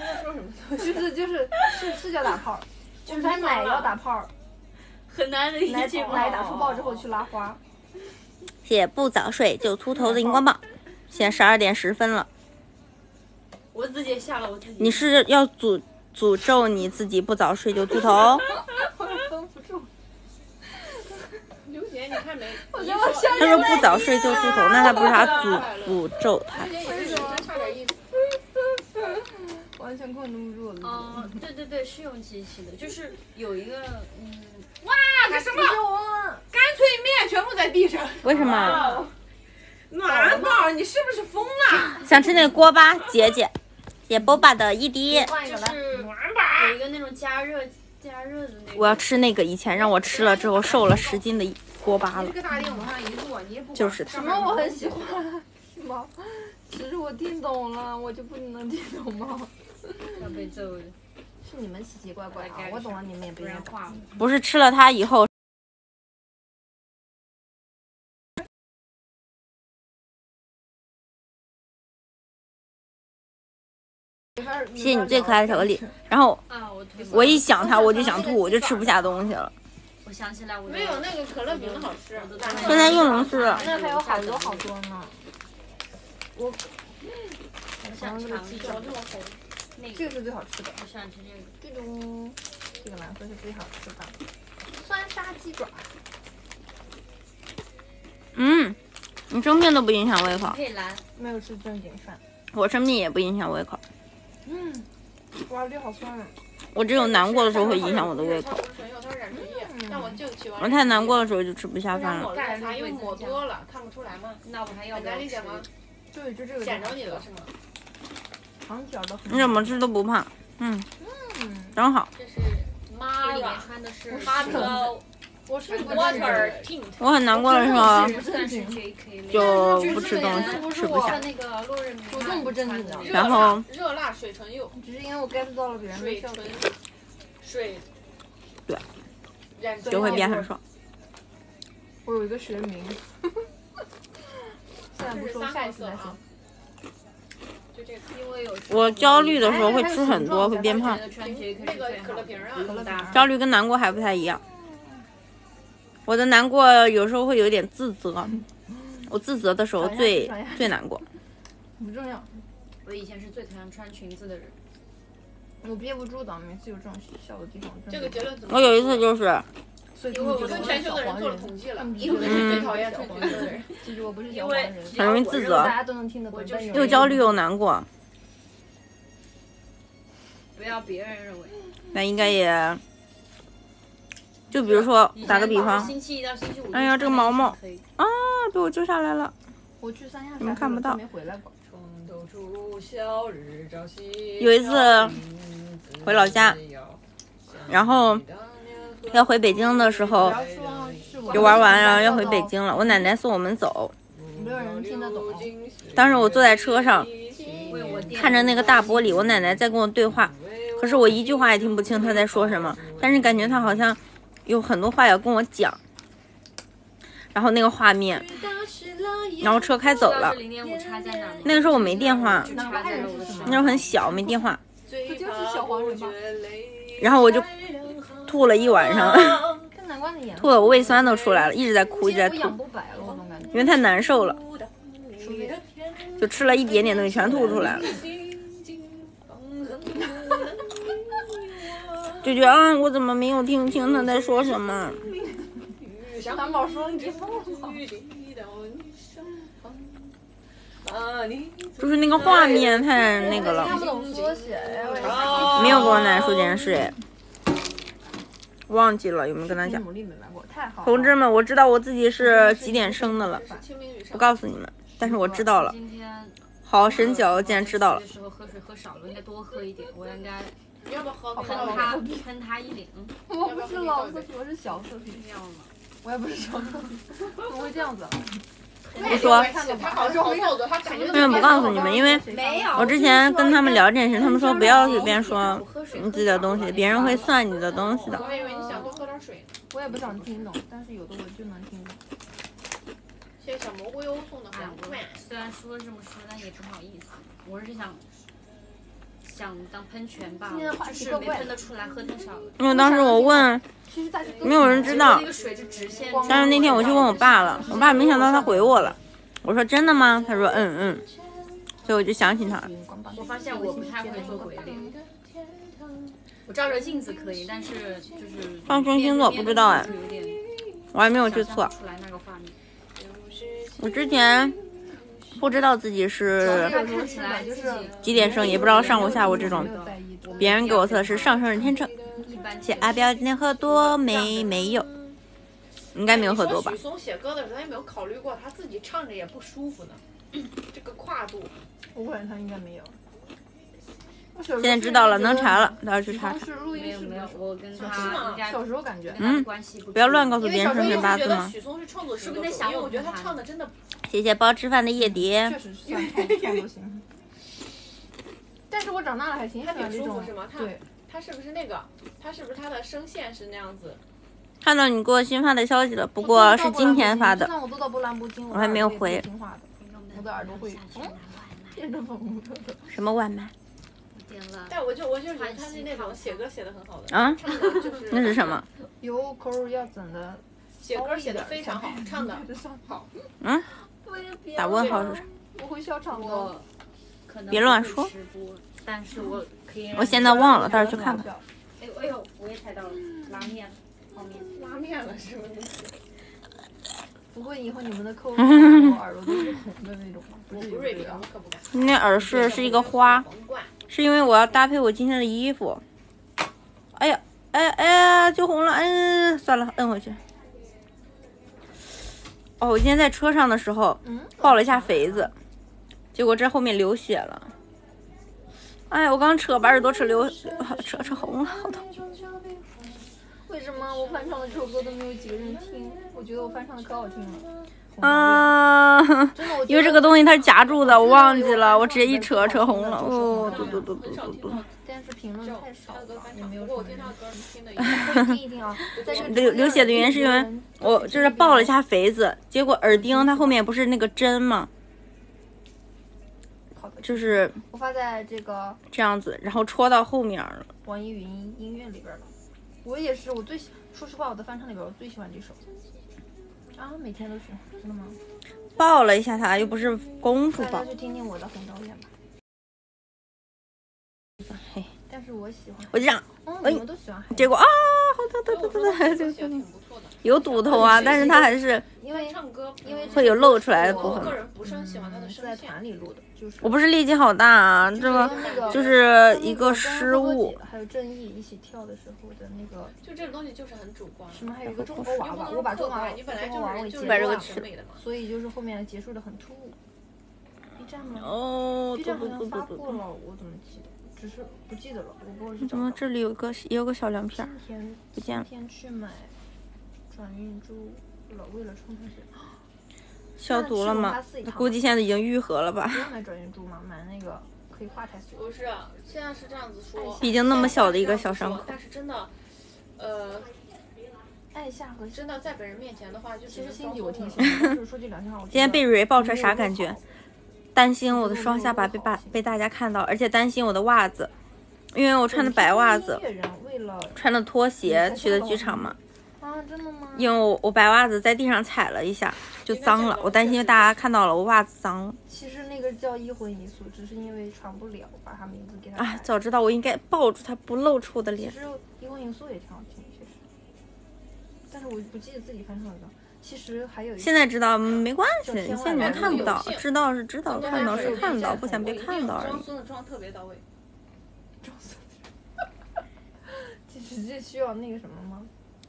是叫打泡，就是它奶要打泡， 很难理奶解打出泡之后去拉花。 谢谢不早睡就秃头的荧光棒，现在12点10分了。 我自己也吓了我自己。 你是要诅咒你自己不早睡就秃头？ 绷不住。 刘姐，你看没？ 我觉得我他说不早睡就秃头，那他不是他诅咒他？ 差点意思。 完全控制不住了。 对对对，是用机器的，就是有一个哇，这什么？干脆面全部在地上。 为什么？ 暖宝，你是不是疯了？ 想吃那个锅巴，姐波霸的一滴。 换一个来。 是有一个那种加热的那种。 我要吃那个，以前让我吃了之后瘦了10斤的锅巴了这。个大电往上一坐，你也不就是它什么我很喜欢，是吗？只是我听懂了，我就不能听懂吗？ 要被揍的， 是你们奇奇怪怪啊！我懂了，你们也不不然应该。 化不是吃了它以后。谢谢你最可爱的巧克力。然后啊！ 我一想它，我就想吐，我就吃不下东西了。 我想起来我没有那个可乐饼好吃。 现在又能吃了。 那还有好多好多呢。 我想尝一个，那个这个是最好吃的。 我想吃这个。 这种，这个蓝色是最好吃的。酸沙鸡爪。 你生病都不影响胃口， 配蓝， 没有吃正经饭。 我生病也不影响胃口。 哇，这好酸啊！ 我只有难过的时候会影响我的胃口。 它是染色液，但我就喜欢。 我太难过的时候就吃不下饭了。 干啥？因为抹多了，看不出来吗？ 那我还要很不要吃？ 难理解吗？ 对，就这个。 捡着你了是吗？ 长条的。 你怎么吃都不胖，真好。 这是这里面穿的是哈特我是不 water tint。 我很难过的时候不算是 JK， 就不吃东西，吃不下。 那个落日我更不正经的。 然后热辣水唇釉， 只是因为我 get 到了别人的水笑点。 唇，水， 对， 染就会变很爽。 我有一个学名，现在不说，下一次再说。 就这个， 因为有我焦虑的时候会吃很多，会变胖。 那个可乐饼啊， 焦虑跟难过还不太一样。我的难过有时候会有点自责，我自责的时候最难过。 不重要。 我以前是最讨厌穿裙子的人。 我憋不住的，每次有这种笑的地方。 这个结论怎么？ 我有一次就是， 因为我跟全球的人做了统计了，因为我是最讨厌穿裙子的人。 其实我不是小黄人， 很容易自责， 大家都能听得懂， 又焦虑又难过。 不要别人认为。 那应该也，就比如说打个比方， 星期一到星期五。 哎呀，这个毛毛啊，被我揪下来了。 我去三亚， 你们看不到。 没回来过。 有一次回老家，然后要回北京的时候，就玩完然后要回北京了。我奶奶送我们走， 没有人听得懂。 当时我坐在车上，看着那个大玻璃，我奶奶在跟我对话，可是我一句话也听不清她在说什么，但是感觉她好像有很多话要跟我讲。然后那个画面，然后车开走了。那个时候我没电话，那时候很小，没电话。 不就是小黄人吧。 然后我就吐了一晚上， 看南瓜的眼。 吐了我胃酸都出来了，一直在哭，一直在我吐， 养不白了，我总感觉。 因为太难受了，就吃了一点点东西全吐出来了，就觉得啊，我怎么没有听清他在说什么？ 蓝宝说你疯了。 就是那个画面太那个了， 看不懂缩写， 没有跟我奶奶说这件事哎，忘记了有没有跟他讲。 努力没玩过，太好了。 同志们，我知道我自己是几点生的了，不告诉你们，但是我知道了。 今天好神奇，我竟然知道了的。时候喝水喝少了，应该多喝一点。我应该你要不要喝喷他一脸。 我不是老色皮，我是小色皮。 这样吗？ 我也不是小色皮，怎么会这样子？ 不说， 他好像好操作，他感觉因为不告诉你们，因为没有。 我之前跟他们聊这件事，他们说不要随便说你自己的东西，别人会算你的东西的。 我还以为你想多喝点水呢。 我也不想听懂，但是有的我就能听懂。 谢谢小蘑菇优送的两个很快。 虽然说这么说，但也不好意思。我是想当喷泉吧，就是没喷得出来，喝太少了。 因为当时我问， 其实大家没有人知道那。个水是直线。 但是那天我去问我爸了，我爸没想到他回我了。我说真的吗？他说嗯，所以我就相信他。 我发现我不太会做鬼脸，我照着镜子可以，但是就是上升星座不知道哎， 有点我还没有去测。 出来那个画面。 我之前不知道自己是看起来就是几点生，也不知道上午下午这种。别人给我测是上升日天秤。 一般。 且阿彪今天喝多没有？应该没有喝多吧许？嵩写歌的时候，他也没有考虑过他自己唱着也不舒服呢。这个跨度， 我感觉他应该没有。 现在知道了，能查了，到时候去查查。 是录音没有没有， 室的时候我跟他应该小时候感觉。 跟他关系不要乱告诉因为小时候别人生辰一直觉得八字吗？ 许嵩是创作型是不是歌手，因为我觉得他唱的真的谢谢包吃饭的夜蝶确。实是算创作型。但是我长大了还挺喜他欢这种挺舒服是吗？他对， 他是不是那个？他是不是他的声线是那样子？ 看到你给我新发的消息了，不过是今天发的。 就算我做到波澜不惊， 我还没有回听话的，我的耳朵会变着风的。 什么外卖点了。 但我就觉得他是那种写歌写的很好的， 啊？ 唱的就是那是什么？ 有口要整的， 写歌写的非常好，唱的好。 嗯？打问号是啥？ 我会笑场的。 我可能别乱说不会直播，但是我可以让你。 我现在忘了，到时候去看看。 哎呦，我也猜到了，拉面泡面。 拉面了是吗？ 不会以后你们的扣子耳朵都是红的那种吗？ 我不锐评，我可不敢。 那耳饰是一个花， 皇冠是因为我要搭配我今天的衣服。哎呀，哎，就红了，算了，摁回去。哦，我今天在车上的时候抱了一下肥子，结果这后面流血了。哎，我刚扯把耳朵扯红了，好痛。 为什么我翻唱的这首歌都没有几个人听？我觉得我翻唱的可好听了。 啊， 真的，我因为这个东西它是夹住的，我忘记了，我直接一扯红了。哦，嘟。 但是评论太少了，也没有不过我听他的歌听的可以听一听啊。 流血的原因是因为我就是抱了一下肥子，结果耳钉它后面不是那个针吗？就是我发在这个这样子，然后戳到后面了。 网易云音乐里边了。我也是，说实话，我的翻唱里边我最喜欢这首。啊，每天都是，真的吗？ 抱了一下它，又不是公主抱大家。去听听我的《很遥远》吧。 嘿， 但是我喜欢。 我就这样， 你们都喜欢海。 结果啊，好疼， 写的挺不错的。 有堵头啊，但是它还是因为唱歌， 会有露出来的部我个分。 人不是很喜欢他的声在线。 团里录的，就是我不是力气好大啊，这个就是一个失误。 还有正义一起跳的时候的那个， 就这个东西就是很主观。 什么还有一个中国娃娃，我把中国你本来娃娃就是把这个审美的嘛。 所以就是后面结束的很突兀。B 站吗哦， ？B 站好像发过了，我怎么记得？只是不记得了，我不会去找。 怎么这里也有个小亮片？不见了。 今天去买转运珠了，为了冲上去。 消毒了吗？估计现在已经愈合了吧。 不要买转运珠嘛，买那个可以化太岁。 不是，现在是这样子说。 毕竟那么小的一个小伤口。 但是真的， 爱夏和真的在本人面前的话，就其实心底我挺喜欢的，就是说句良心话，我今天被蕊爆出来啥感觉？担心我的双下巴被大家看到，而且担心我的袜子， 因为我穿的白袜子音，乐人为了穿的拖鞋去的剧场嘛。 啊，真的吗？ 因为我白袜子在地上踩了一下就脏了，我担心大家看到了我袜子脏了。 其实那个叫一荤一素，只是因为传不了，把他名字给他改。 啊，早知道我应该抱住他不露出我的脸。 其实一荤一素也挺好听，其实，但是我不记得自己翻唱的歌。其实还有一现在知道没关系，现在你们看不到，知道是知道，看到是看到，不想被看到而已。 装孙子装特别到位。 其实这需要那个什么吗？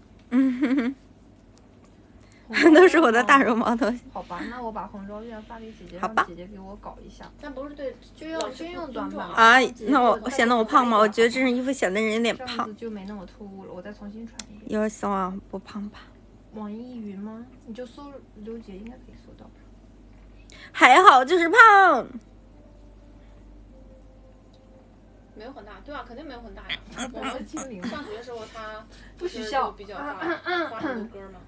都是我的大绒毛头。 好吧，那我把红昭月发给姐姐， 好吧让姐姐给我搞一下。 但不是对， 就用短版啊，那我显得我胖吗？我觉得这身衣服显得人有点胖这样子。就没那么突兀了。我再重新穿一遍。 有点希望不胖吧。 网易云吗？你就搜刘杰，应该可以搜到。 还好就是胖。 没有很大，对啊，肯定没有很大呀。我们精灵上学的时候他不许笑比较发很多歌嘛。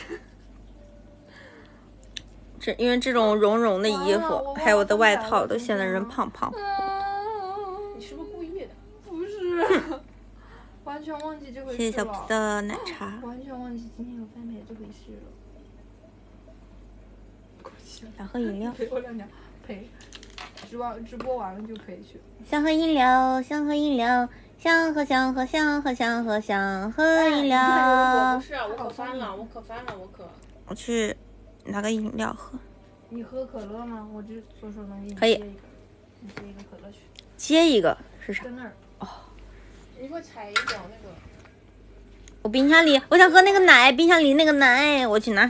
这因为这种绒绒的衣服，还有我的外套，都显得人胖胖。 你是不是故意的？ 不是，完全忘记这回事了。 谢谢小皮的奶茶。 完全忘记今天有翻牌这回事了。 想喝饮料。 陪我2天，陪。直播完了就可以去。 想喝饮料，想喝饮料，想喝饮料。 我不是，我可翻了。 我去拿个饮料喝。 你喝可乐吗？我就说能给你可以接一个，你接一个可乐去。 接一个是啥在？那儿。 你会踩一脚那个。 我冰箱里，我想喝那个奶，冰箱里那个奶，我去拿。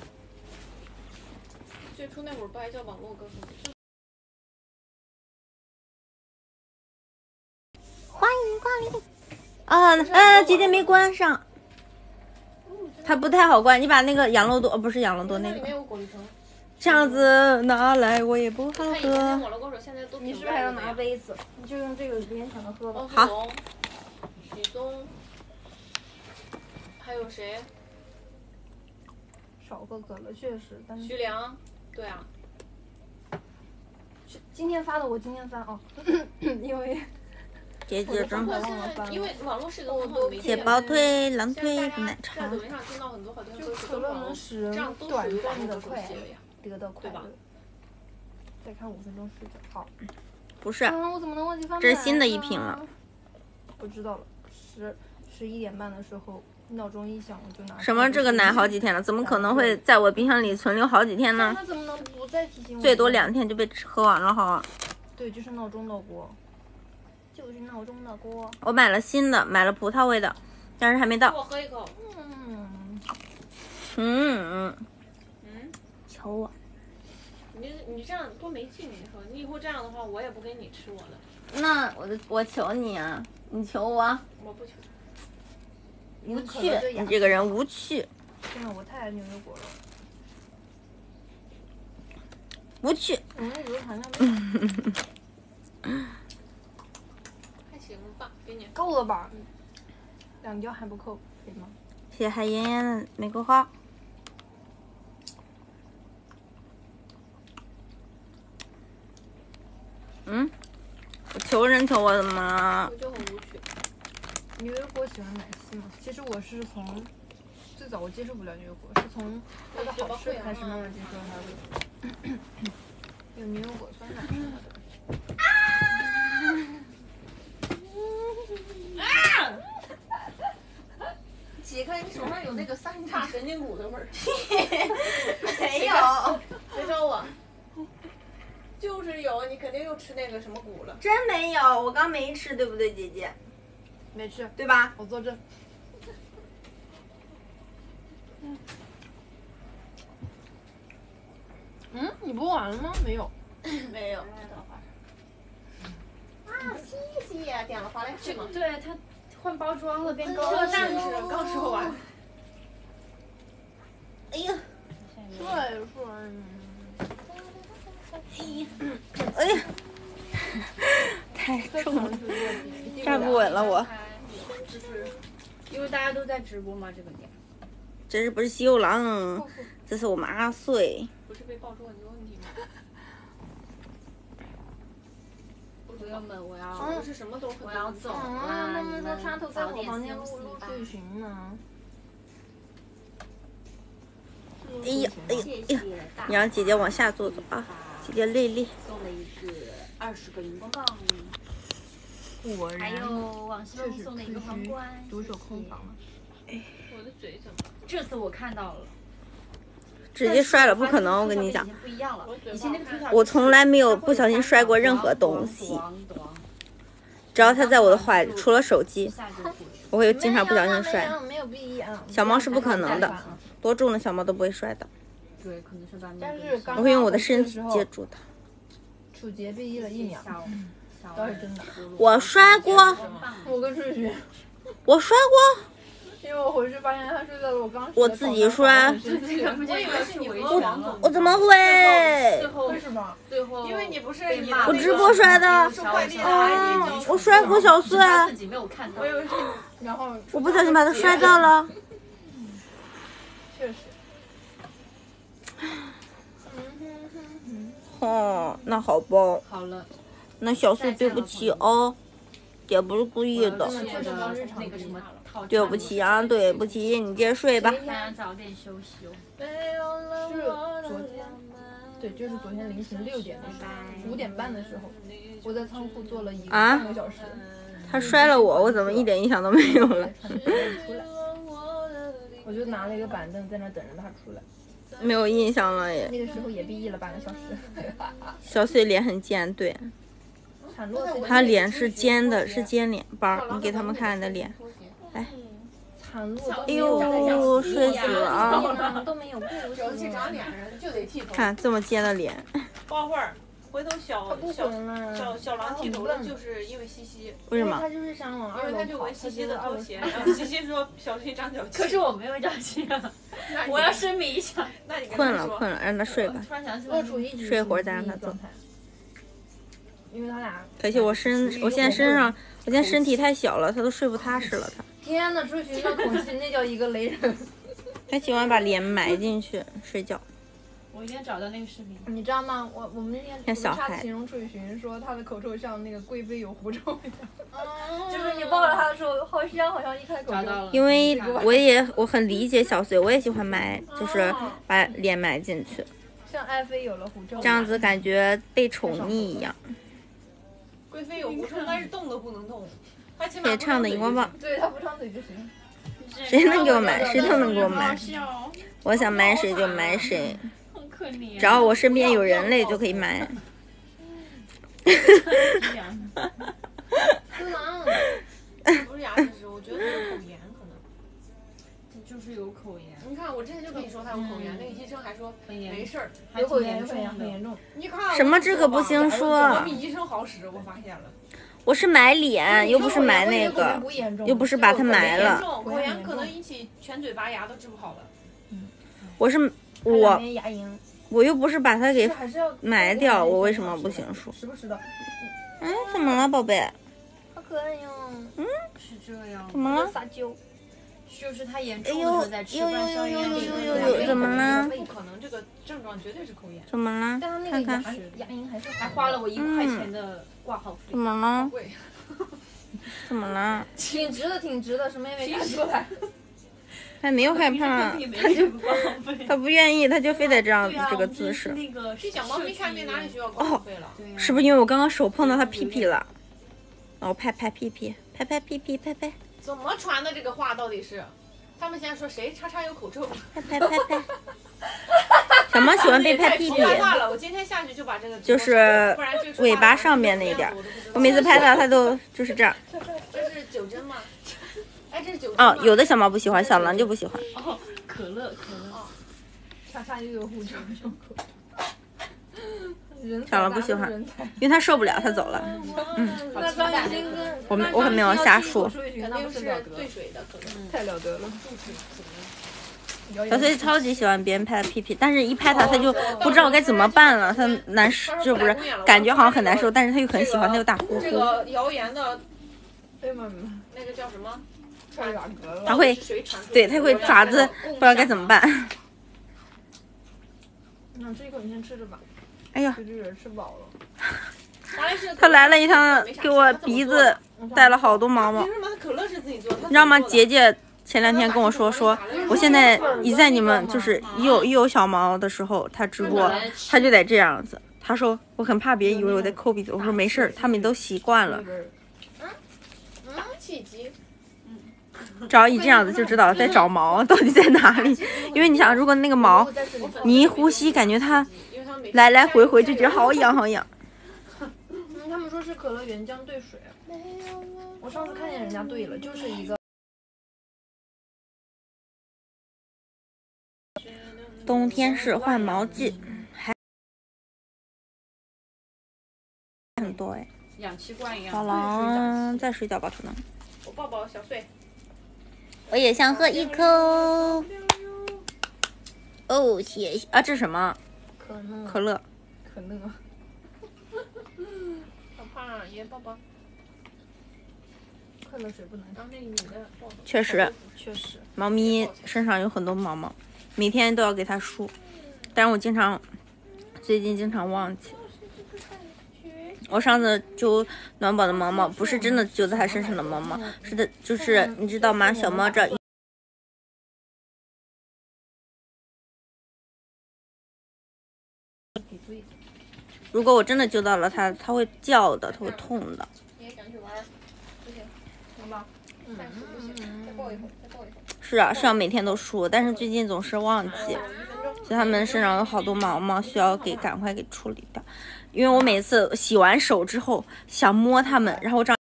最初那会儿不还叫网络歌手？ 欢迎光临。姐姐没关上，它不太好关。你把那个养乐多，不是养乐多那里面个， 有果粒橙。 这样子拿来我也不好看以前的喝。 网络歌手现在都你是不是还要拿杯子？你就用这个勉强的喝吧。 好。 许嵩，还有谁？ 少喝可乐，确实，但是徐良，对啊。 今天发的我今天翻哦，因为姐姐真不好。 过现在因为网络是一个很好的媒介， 铁包推、狼现在推大家奶茶在。抖音上听到很多好听的歌曲可乐都是网络， 能使人这样都短属于网暂的快络歌手写的呀。 得到快乐对吧。 再看5分钟睡觉。好。 不是， 我怎么能忘记翻牌？ 这是新的一瓶了。 我知道了，11点半的时候闹钟一响我就拿。 什么这个奶好几天了，怎么可能会在我冰箱里存留好几天呢？ 那怎么能不再提醒我？ 最多2天就被喝完了，好吧？ 对，就是闹钟的锅。就是闹钟的锅。 我买了新的，买了葡萄味的，但是还没到。 我喝一口。 求我。 你这样多没劲！你说，你以后这样的话，我也不给你吃我的。 那我求你啊，你求我。 我不求。 无趣，你这个人无趣。 真的，我太爱牛油果了。 无趣。 我们有含量还行吧，给你。 够了吧？2条还不够，可以吗？ 谢谢海妍妍的玫瑰花。我求人求我怎么了？ 我就很无趣。 牛油果喜欢奶昔吗？其实我是从最早我接受不了牛油果，是从它的好吃开始慢慢接受它的。有牛油果酸奶什么的。 姐，看你手上有那个3叉神经骨的味儿。 没有， 别找我。就是有，你肯定又吃那个什么骨了。 真没有，我刚没吃，对不对，姐姐？ 没吃， 对吧？ 我作证。你播完了吗？没有。 没有。西西点了华莱士吗？ 对他换包装了，变高这级但是刚说完。 哎呀，哎呀，太重了，站不稳了我。 就是因为大家都在直播嘛，这个点。 这是不是西游狼？这是我们阿穗。 不是被爆出很多问题吗？不知道。 友们，我要不是什么都很我要走他啦，你们说插头在我早点房间录休息吧。 水群呢。 哎呀哎呀谢哎呀！ 谢大你让姐姐往下坐坐啊，姐姐累累。 送了一个20个荧光棒， 果还然， 有王希峰送的一个皇冠， 独守空房了。 我的嘴怎么？ 这次我看到了， 直接摔了，不可能！我跟你讲已，经不一样了。以前那个图小我从来没有不小心摔过任何东西，只要它在我的怀里，除了手机，我会经常不小心摔。 没有不一样。 小猫是不可能的，多重的小猫都不会摔的。 对，可能是把但是刚我会用我的身体接住它。 楚洁被一了1秒，倒是真的。 我摔过， 我跟春雪， 我摔过， 因为我回去发现他睡在了我刚。 我自己摔。 我以为是你和王总。 我怎么会？ 为什么？ 最后因为你不是你我直播摔的。我摔过小碎， 自己没有看到我。以为是你。 然后我不小心把它摔到了。 确实。 哦，那好吧， 好了， 那小碎对不起哦，姐不是故意的， 那个什么套对不起啊，对不起，你接着睡吧。 大家早点休息哦。 是昨天，对，就是昨天凌晨6点的时候，5点半的时候，我在仓库坐了半个小时。 他摔了我，我怎么一点印象都没有了？ 我就拿了一个板凳在那等着他出来。 没有印象了耶。 那个时候也毕业了半个小时。 小碎脸很尖，对， 产落他脸是尖的，是尖脸包。你给他们看你的脸，来。 产落都哎没有呦，睡死了啊！ 都没有故事。 手气长脸上就得剃头。 看这么尖的脸， 包会儿，回头小狼剃头了， 了就是因为西西， 为什么？ 他就是想往因为 2楼跑， 他就闻西西的拖鞋，然后西西说小心长脚气。 可是我没有脚气啊，我要声明一下。 那你跟困他说了困了，让他睡吧。 突然想起来乐，楚一直睡一会儿再让他走状态。因为他俩， 可惜我现在身上，我现在身体太小了，他都睡不踏实了。他天呐，朱寻的口气那叫一个雷人。 他喜欢把脸埋进去睡觉。 我一定要找到那个视频。 你知道吗？我们那天像小孩形容楚寻说他的口臭像那个贵妃有狐臭一样，就是你抱着他的时候，好像一开口就。 找到了。 因为我很理解小碎，我也喜欢埋，就是把脸埋进去， 像爱妃有了狐臭。 这样子感觉被宠溺一样。 贵妃有狐臭，但是动都不能动，他起码对，唱的荧光棒， 对他不张嘴就行。 谁能给我买，谁都能给我买好。笑， 我想买谁就买谁， 很可怜。 只要我身边有人类就可以买。 是吗？ 不是牙齿时候，我觉得他有口炎可能。 就是有口炎， 你看，我之前就跟你说他有口炎，那个医生还说没事儿。 有口炎，很严重。 你看什么这个不行说我比医生好使，我发现了。 我是买脸，又不是买那个，又不是把它埋了。 口炎可能引起全嘴拔牙都治不好了。 我又不是把它给埋掉，我为什么不行说？ 时不时的。 怎么了，宝贝？ 好可爱哟。 是这样。 怎么了？ 撒娇。 就是他严重的时候在吃，不然消炎呦，怎么了？ 不可能，这个症状绝对是口炎。 怎么了？看看。 牙龈还花了我1块钱的挂号费。 怎么了？怎么了？ 挺直的，什么也没看出来。 他没有害怕，他不愿意，他就非得这样子这个姿势。 去小猫咪看病哪里需要挂号费了？ 是不是因为我刚刚手碰到他屁屁了？然后拍屁屁，拍屁屁，拍。 怎么传的这个话到底是？他们现在说谁叉叉有口臭？ 拍。小猫喜欢被拍屁屁。 我今天下去就把这个就是尾巴上面那一点，我每次拍它都就是这样。 这是酒针吗？哎，这是酒针。 哦，有的小猫不喜欢，小狼就不喜欢。 哦，可乐。 叉叉又有狐臭。 小狼不喜欢，因为它受不了，它走了。 那张雨欣跟我可没有瞎说。 肯定是兑水的，可能太了得了。 小碎超级喜欢别人拍他屁屁，但是一拍他就不知道该怎么办了，他难受，就不是感觉好像很难受，但是他又很喜欢，他又打呼呼。 这个谣言的， 那个叫什么？ 他会，对，他会爪子不知道该怎么办。 这一口你先吃着吧。 哎呀， 这人吃饱了。 他来了一趟，给我鼻子带了好多毛毛。 凭什么他可乐是自己做？ 你知道吗？姐姐前2天跟我说，我现在一在你们就是一有小毛的时候，他直播他就得这样子。他说我很怕别人以为我在抠鼻子，我说没事儿，他们都习惯了。 契机。 只要一这样子就知道在找毛到底在哪里，因为你想，如果那个毛你一呼吸，感觉它来来回回就觉得好痒好痒。 他们说是可乐原浆兑水，我上次看见人家兑了，就是一个。 冬天是换毛季，还很多哎。 氧气罐一样。 好了，再睡觉吧，可能。 我抱抱小穗。 我也想喝一口。哦，谢谢啊！这是什么？可乐。 好胖，爷抱抱。 快乐水不能刚那个女的抱抱。 确实，猫咪身上有很多毛毛，每天都要给它梳，但是我最近经常忘记。我上次揪暖宝的毛毛，不是真的揪在它身上的毛毛，是的，就是你知道吗？小猫这如果我真的揪到了它，它会叫的，它会痛的。 爷爷想去玩，不行，行吧？暂时不行，再抱一会儿，再抱一会儿。 是啊，是要每天都梳，但是最近总是忘记，就它们身上有好多毛毛，需要赶快给处理掉。因为我每次洗完手之后想摸它们，然后这样，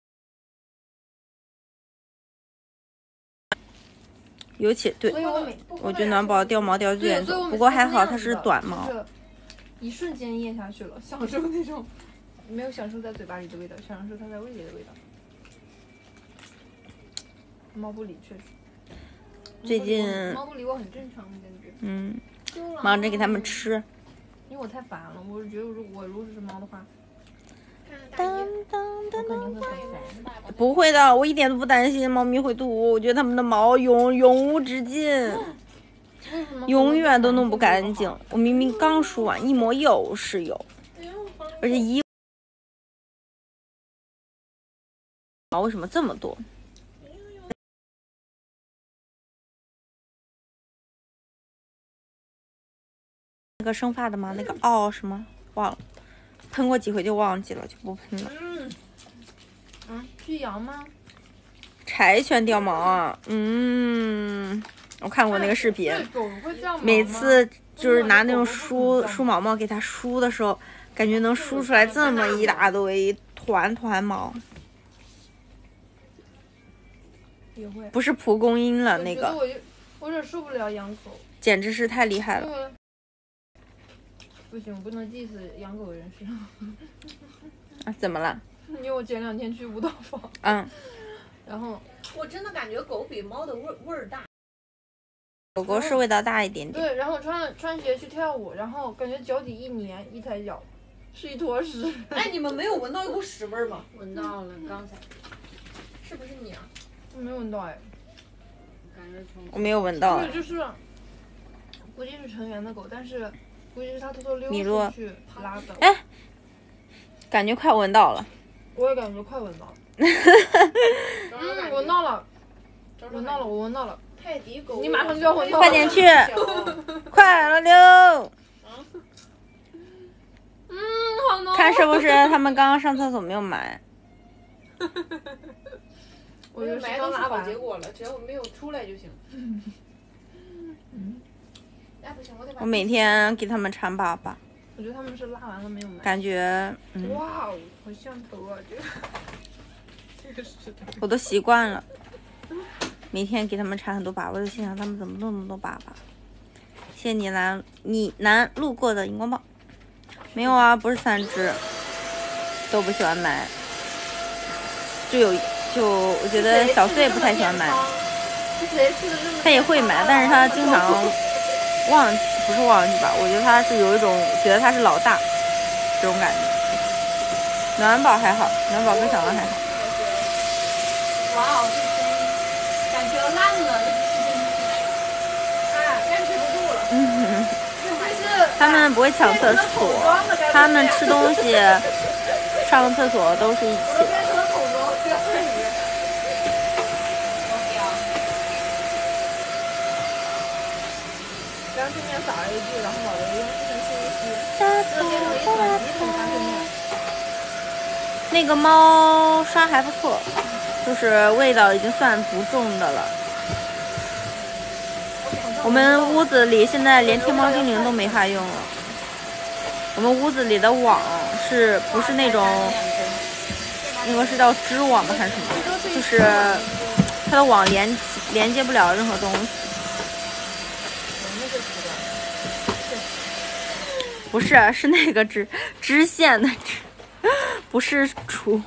尤其对，我觉得暖宝掉毛掉最严重，不过还好它是短毛。 一瞬间咽下去了，享受那种没有享受在嘴巴里的味道，享受它在胃里的味道。猫不理确实。 最近猫不理我很正常的感觉。 忙着给它们吃。 因为我太烦了，我觉得如果是只猫的话， 我肯定会很烦。 不会的，我一点都不担心猫咪会吐，我觉得它们的毛永无止境。永远都弄不干净，我明明刚梳完，一抹又是有，而且毛为什么这么多？那个生发的吗？那个什么忘了，喷过几回就忘记了，就不喷了。 是羊吗？ 柴犬掉毛啊，我看过那个视频，每次就是拿那种梳毛毛给它梳的时候，感觉能梳出来这么一大堆团毛。 也会。 不是蒲公英了那个。 我有点受不了养狗。 简直是太厉害了。 不行，我不能 diss 养狗人士。 啊？怎么了？ 因为我前2天去舞蹈坊。然后我真的感觉狗比猫的味儿大。 狗是味道大一点点。 对，然后穿鞋去跳舞，然后感觉脚底一黏，一踩脚是一坨屎。 哎，你们没有闻到一股屎味吗？ 闻到了，刚才。 是不是你啊？ 我没有闻到哎。 我没有闻到。 对，就是估计是成员的狗，但是估计是他偷偷溜出去拉的。 哎，感觉快闻到了。 我也感觉快闻到了。闻到了，我闻到了。 泰迪狗， 你马上就要闻到了。 快点去，快了溜。 好浓。 看是不是他们刚刚上厕所没有埋？ 我觉得埋都是好结果了，只要我没有出来就行。哎，不行， 我每天给他们铲粑粑。 我觉得他们是拉完了没有埋。 感觉， 哇哦，好像头啊，这个是。 我都习惯了，每天给他们铲很多粑粑，我就心想他们怎么弄那么多粑粑。谢谢你南路过的荧光棒。没有啊，不是3只，都不喜欢埋。我觉得小穗不太喜欢埋，他也会埋，但是他经常不是忘记吧？我觉得他是有一种觉得他是老大这种感觉。暖宝还好，暖宝跟小狼还好。 哇哦，这声音感觉烂了， 坚持不住了。 他们不会抢厕所，他们吃东西上个厕所都是一起。 干脆面撒了一句，然后老刘用吸尘器一吸，这变成一桶干脆面。 那个猫砂还不错，就是味道已经算不重的了。我们屋子里现在连天猫精灵都没法用了。我们屋子里的网是不是那种，那个是叫织网的还是什么？就是它的网连接不了任何东西。不是，是那个织线的织，不是厨。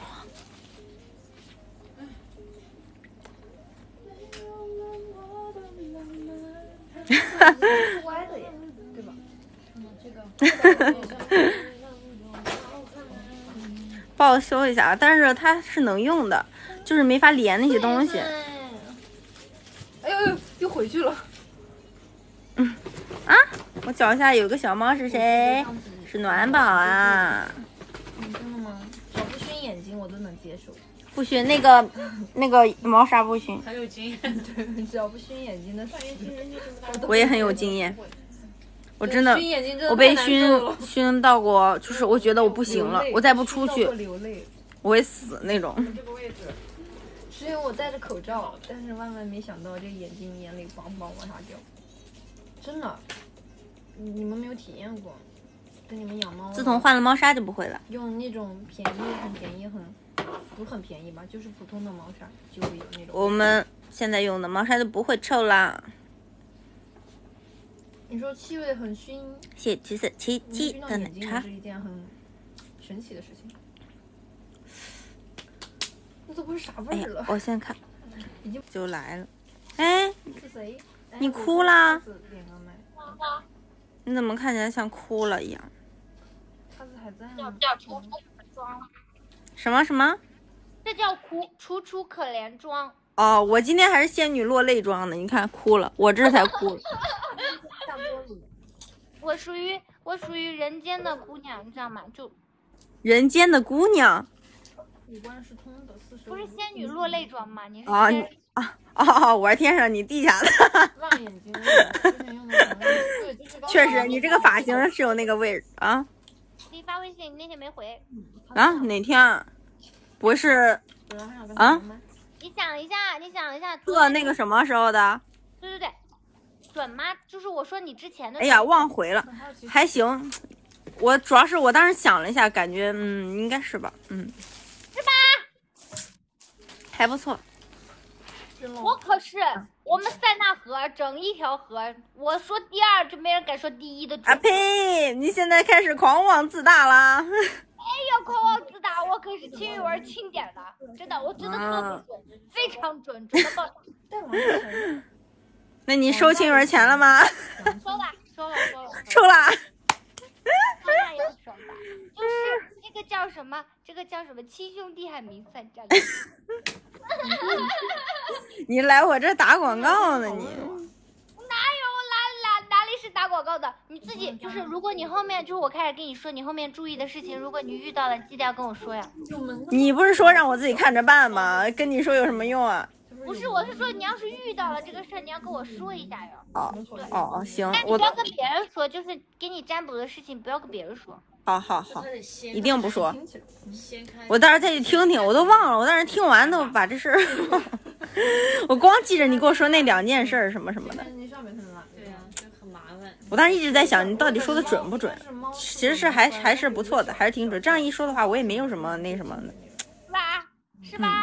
歪的耶，对吧？ 报修一下，但是它是能用的，就是没法连那些东西。 哎呦，又回去了。 啊！我脚下有个小猫是谁？是暖宝啊！ 真的吗？只要不熏眼睛我都能接受。 不熏那个猫砂不熏。 很有经验。 对，只要不熏眼睛的， 我也很有经验。我真的， 熏眼睛真的我被熏到过，就是我觉得我不行了，我再不出去，我会死那种。 这个位置。 是因为我戴着口罩，但是万万没想到这眼泪梆梆往下掉。真的，你们没有体验过？跟你们养猫， 自从换了猫砂就不会了。 用那种很便宜不是很便宜吧，就是普通的猫砂就会有那种。 我们现在用的猫砂就不会臭啦。 你说气味很熏， 谢747的奶茶是一件很神奇的事情。那都不是啥味儿了。 我先看， 已经就来了。哎， 是谁？ 你哭啦？你怎么看起来像哭了一样？ 他是还在吗？ 叫楚楚可装。 什么？ 这叫楚楚可怜装。 哦，我今天还是仙女落泪装的，你看哭了，我这才哭了。 我属于人间的姑娘，你知道吗？就人间的姑娘。 五官是通的， 不是仙女落泪装吗？你是我是天上你地下的。 辣眼睛，之前用的对，就是确实，你这个发型是有那个味儿啊。 给你发微信，你那天没回。 啊？哪天？不是啊？ 你想一下， 这那个什么时候的？ 对，准吗？就是我说你之前的。 哎呀，忘回了，还行。我主要是我当时想了一下，感觉应该是吧， 是吧？ 还不错。 我可是我们塞纳河整一条河，我说第二就没人敢说第一的准。 啊呸！你现在开始狂妄自大啦！ 哎呀，狂妄自大，我可是秦语文钦点的，真的，我真的特别准，非常准的报。 那你收秦语文钱了吗？ 收了。 收了。 当然有收的，就是这个叫什么？亲兄弟还明算账。 你来我这打广告呢你？ 哪里是打广告的？你自己就是，如果你后面就是我开始跟你说你后面注意的事情，如果你遇到了，记得要跟我说呀。 你不是说让我自己看着办吗？跟你说有什么用啊？ 不是，我是说你要是遇到了这个事儿，你要跟我说一下呀。 哦，行， 但你不要跟别人说，就是给你占卜的事情不要跟别人说。 好，一定不说。 先开。 我到时候再去听听，我都忘了，我当时听完都把这事儿，我光记着你跟我说那2件事什么什么的。 对呀，就很麻烦。 我当时一直在想，你到底说的准不准？其实是还是不错的，还是挺准。这样一说的话，我也没有什么那什么的。 是吧？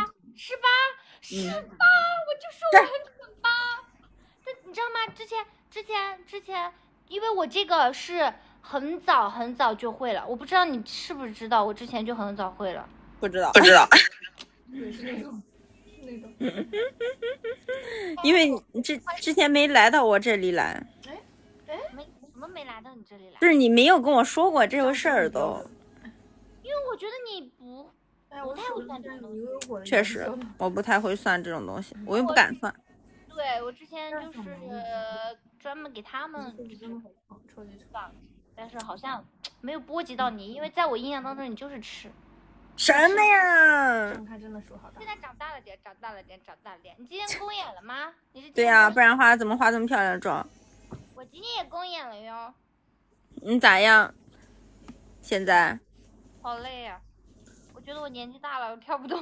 我就说我很准吧。但你知道吗？之前，因为我这个是很早就会了，我不知道你是不是知道，我之前就很早会了。 不知道。 是那种。 因为你之前没来到我这里来。 怎么没来到你这里来？ 就是你没有跟我说过这个事儿都。 因为我觉得你不太会算这种东西。 确实，我不太会算这种东西，我又不敢算。 对，我之前就是专门给他们算，但是好像没有波及到你，因为在我印象当中你就是吃。 什么呀？ 他真的手好大现。在长大了点，长大了点，长大了点。你今天公演了吗？你是？ 对呀、不然的话怎么化这么漂亮的妆？ 我今天也公演了哟。 你咋样？现在？ 好累呀、我觉得我年纪大了，我跳不动。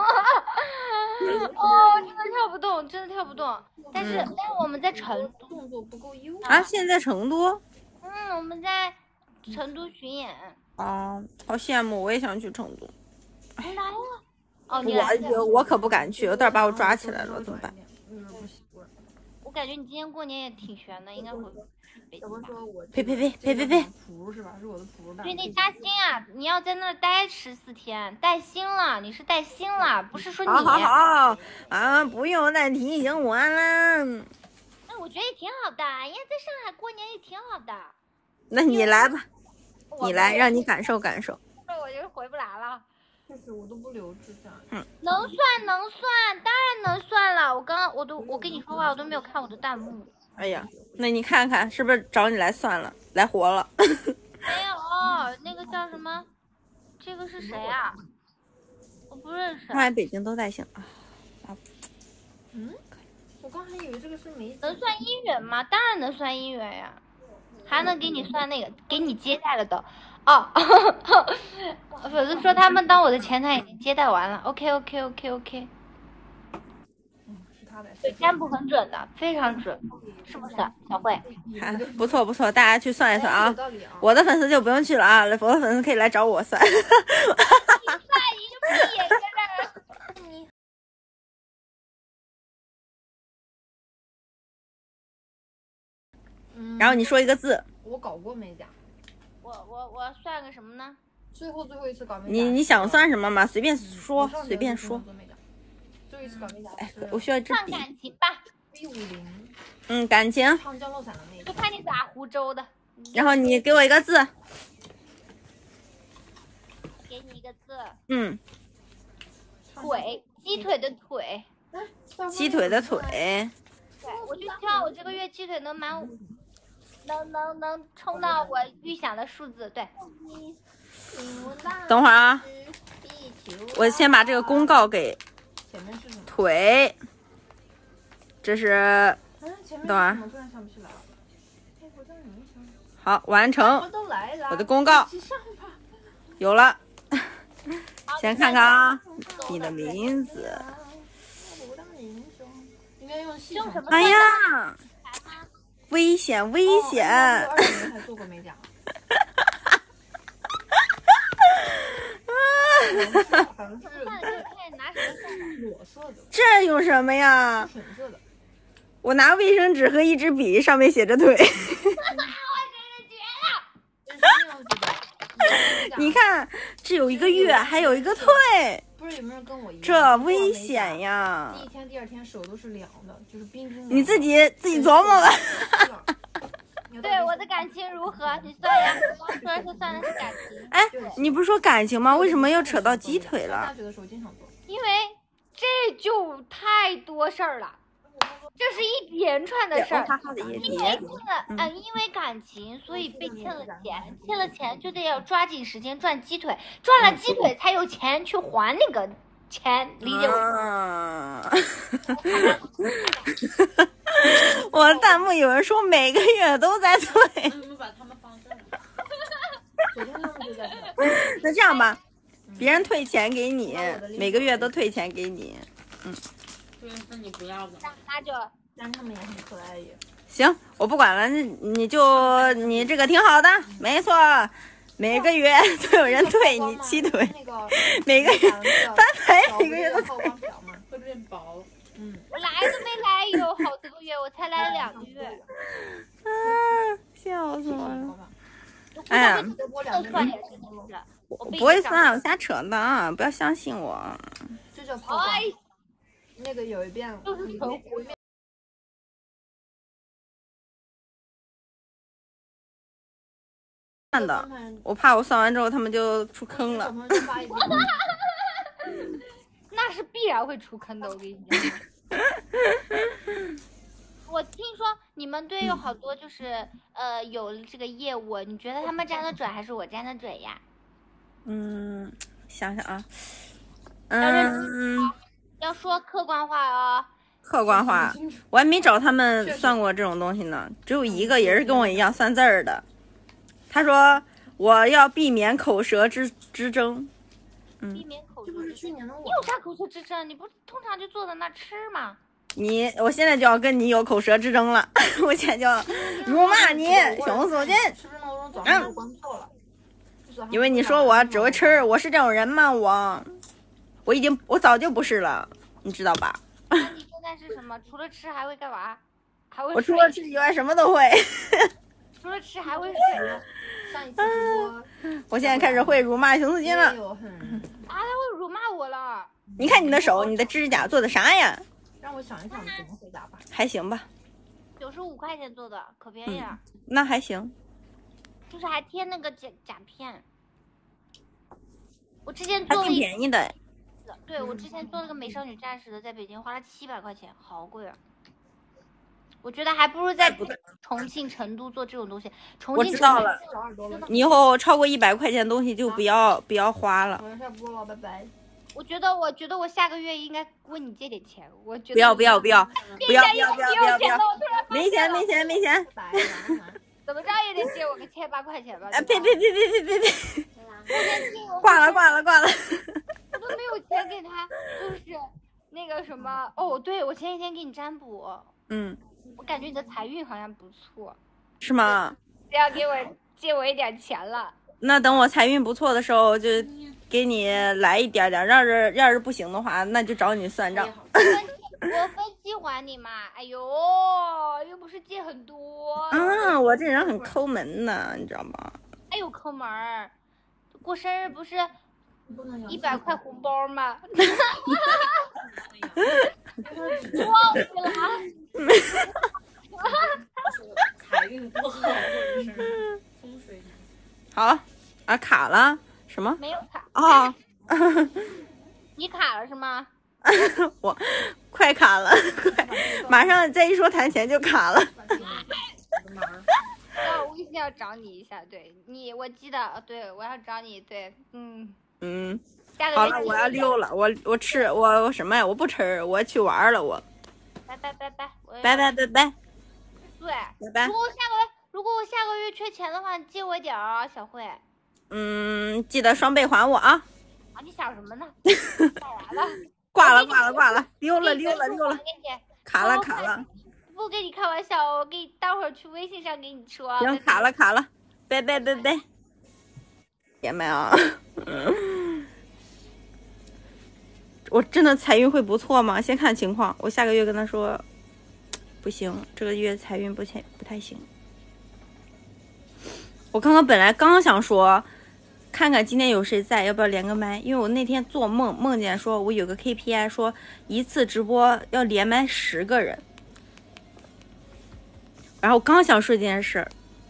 真的跳不动，真的跳不动。但是我们在成都， 动作不够优啊，现在成都？ 我们在成都巡演。 哦，好羡慕，我也想去成都。 你来了？哦，你来了。 我可不敢去，有点把我抓起来了，怎么办？ 不习惯。 我感觉你今年过年也挺悬的，应该回北京吧？ 说我呸！ 谱是吧？是我的谱。 对，那加薪啊，你要在那儿待14天，带薪了，你是带薪了，不是说你。 好啊，不用再提醒我了。 那我觉得也挺好的，人家在上海过年也挺好的。 那你来吧，你来，让你感受感受。 我就回不来了。 就是我都不留指甲。 能算，当然能算了。我跟你说话，我都没有看我的弹幕。 哎呀，那你看看是不是找你来算了，来活了？ 没有，那个叫什么？这个是谁啊？我不认识。 看来北京都带星啊。 我刚还以为这个是没。 能算姻缘吗？当然能算姻缘呀，还能给你算那个，给你接待了的。哦，粉丝说他们当我的前台已经接待完了。OK。 是他的。 对，占卜很准的，非常准，是不是，小慧？ 不错，大家去算一算啊。 有道理啊。 我的粉丝就不用去了啊，我的粉丝可以来找我算。 你算一个屁在这儿。你。 然后你说一个字。 我搞过美甲。 我算个什么呢？ 最后一次搞美甲。 你想算什么嘛？随便说。 最后一次搞美甲。 哎，我需要一支笔。 算感情吧。 150。 感情。 唱降落伞的那个。 就看你咋湖州的。 然后你给我一个字。 给你一个字。腿，鸡腿的腿。 鸡腿的腿。 对，我就希望我这个月鸡腿能满5。能冲到我预想的数字，对。 等会儿啊，我先把这个公告给腿。这是，等会儿。好，完成我的公告，有了。先看看啊，你的名字。哎呀！危险！ 还做过美甲。裸色的。 这有什么呀？ 纯色的。 我拿卫生纸和一支笔，上面写着腿。 我真是绝了！ 你看，这有一个月，还有一个腿。 不是有没有跟我一样？ 这危险呀！ 第一天、第二天手都是凉的，就是冰冰的。 你自己琢磨吧。 对我的感情如何？你算呀，我说算的是感情。 哎，你不是说感情吗？为什么又扯到鸡腿了？ 大学的时候经常做。 因为这就太多事儿了，这是一连串的事儿。因为感情，所以被欠了钱，欠了钱就得要抓紧时间赚鸡腿，赚了鸡腿才有钱去还那个钱，理解我？ 我的弹幕有人说每个月都在退。 你们把他们放这儿。 昨天他们就在这。 那这样吧，别人退钱给你，每个月都退钱给你。 那你不要了。 那就， 但他们也很可爱也。 行，我不管了，你这个挺好的，没错。每个月都有人退你鸡腿，每个月翻牌，每个月都退。 会变薄。 我来都没来有好多个月，我才来了2个月。 笑死我了！ 哎呀， 我不会算，我瞎扯的啊！不要相信我。 这叫抛光。那个有一遍就是纯糊。 看的，我怕我算完之后他们就出坑了。 那是必然会出坑的，我跟你讲。我听说你们队有好多就是有这个业务，你觉得他们占的准还是我占的准呀？ 想想啊， 要说客观话哦。 客观话，我还没找他们算过这种东西呢，只有一个也是跟我一样算字儿的。他说我要避免口舌之争。 避免口舌之争。 去年的我你有啥口舌之争？你不通常就坐在那吃吗？ 我现在就要跟你有口舌之争了，我现在就要辱骂你，熊素锦。 是不是闹钟早上就关掉了？ 因为你说我只会吃，我是这种人吗？我早就不是了，你知道吧？ 那你现在是什么？除了吃还会干嘛？还会我除了吃以外什么都会。 除了吃还会水。 上一次直播， 我现在开始会辱骂熊素锦了。 他会辱骂我了。 你看你的手，你的指甲做的啥呀？ 让我想一想怎么回答吧。 还行吧。 95块钱做的，可便宜了。 那还行。 就是还贴那个甲片。我之前做了挺便宜的。 对，我之前做了个美少女战士的，在北京花了700块钱，好贵啊！我觉得还不如在重庆、成都做这种东西。 我知道了，你以后超过100块钱的东西就不要花了。 我要下播了，拜拜。 我觉得我下个月应该问你借点钱。我觉得不要，没钱。 怎么着也得借我个1800块钱吧？ 别！挂了。 我都没有钱给他，就是那个什么哦，对，我前几天给你占卜，我感觉你的财运好像不错， 是吗？ 要借我一点钱了。 那等我财运不错的时候，就给你来一点点，要是不行的话，那就找你算账。 我分期还你嘛，哎呦，又不是借很多。 我这人很抠门的，你知道吗？ 哎呦，抠门儿！过生日不是100块红包吗？忘记了。 财运不好，或者是风水。 好啊，卡了什么？ 没有卡啊。 你卡了是吗？ 我快卡了，马上再一说谈钱就卡了。 那我微信要找你一下，对你，我记得，对我要找你，对， 好了，我要溜了，我吃我什么呀？我不吃，我去玩了，我。 拜。 对，拜拜。 如果我下个月缺钱的话，你借我一点啊，小慧。 记得双倍还我啊！ 啊，你想什么呢？干啥了？ 挂了，溜了，卡了。 不跟你开玩笑，我给你待会儿去微信上给你说。 行，卡了，拜。姐妹啊，我真的财运会不错吗？先看情况，我下个月跟他说，不行，这个月财运不太行。我本来刚想说，看看今天有谁在，要不要连个麦？因为我那天做梦见说，我有个 KPI， 说一次直播要连麦10个人。然后我刚想说这件事儿，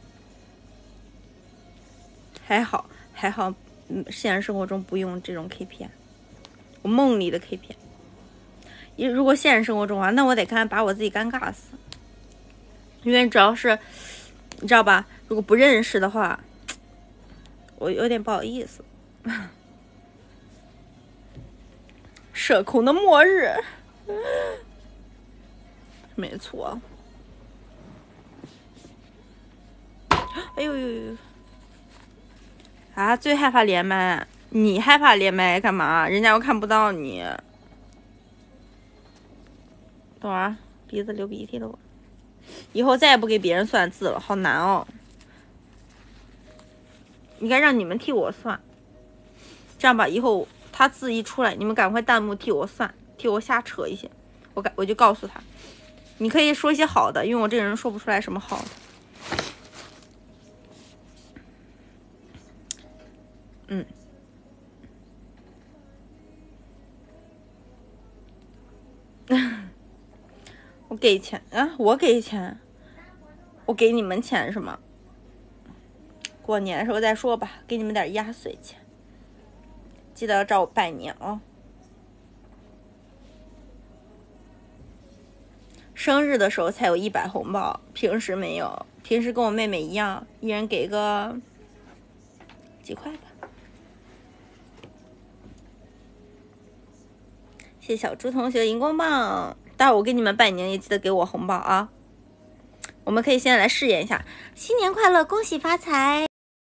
还好，现实生活中不用这种 KPI， 我梦里的 KPI。如果现实生活中啊，那我得把我自己尴尬死，因为主要是你知道吧，如果不认识的话，我有点不好意思。社恐的末日，没错。哎呦，啊！最害怕连麦，你害怕连麦干嘛？人家又看不到你。等会儿，鼻子流鼻涕了我。以后再也不给别人算字了，好难哦。应该让你们替我算，这样吧，以后他字一出来，你们赶快弹幕替我算，替我瞎扯一些，我就告诉他，你可以说一些好的，因为我这个人说不出来什么好的。我给钱啊！我给钱，我给你们钱是吗？过年的时候再说吧，给你们点压岁钱，记得找我拜年啊！生日的时候才有100红包，平时没有，平时跟我妹妹一样，一人给个几块吧。 谢谢小猪同学荧光棒，待会儿我给你们拜年也记得给我红包啊。我们可以现在来试验一下，新年快乐，恭喜发财。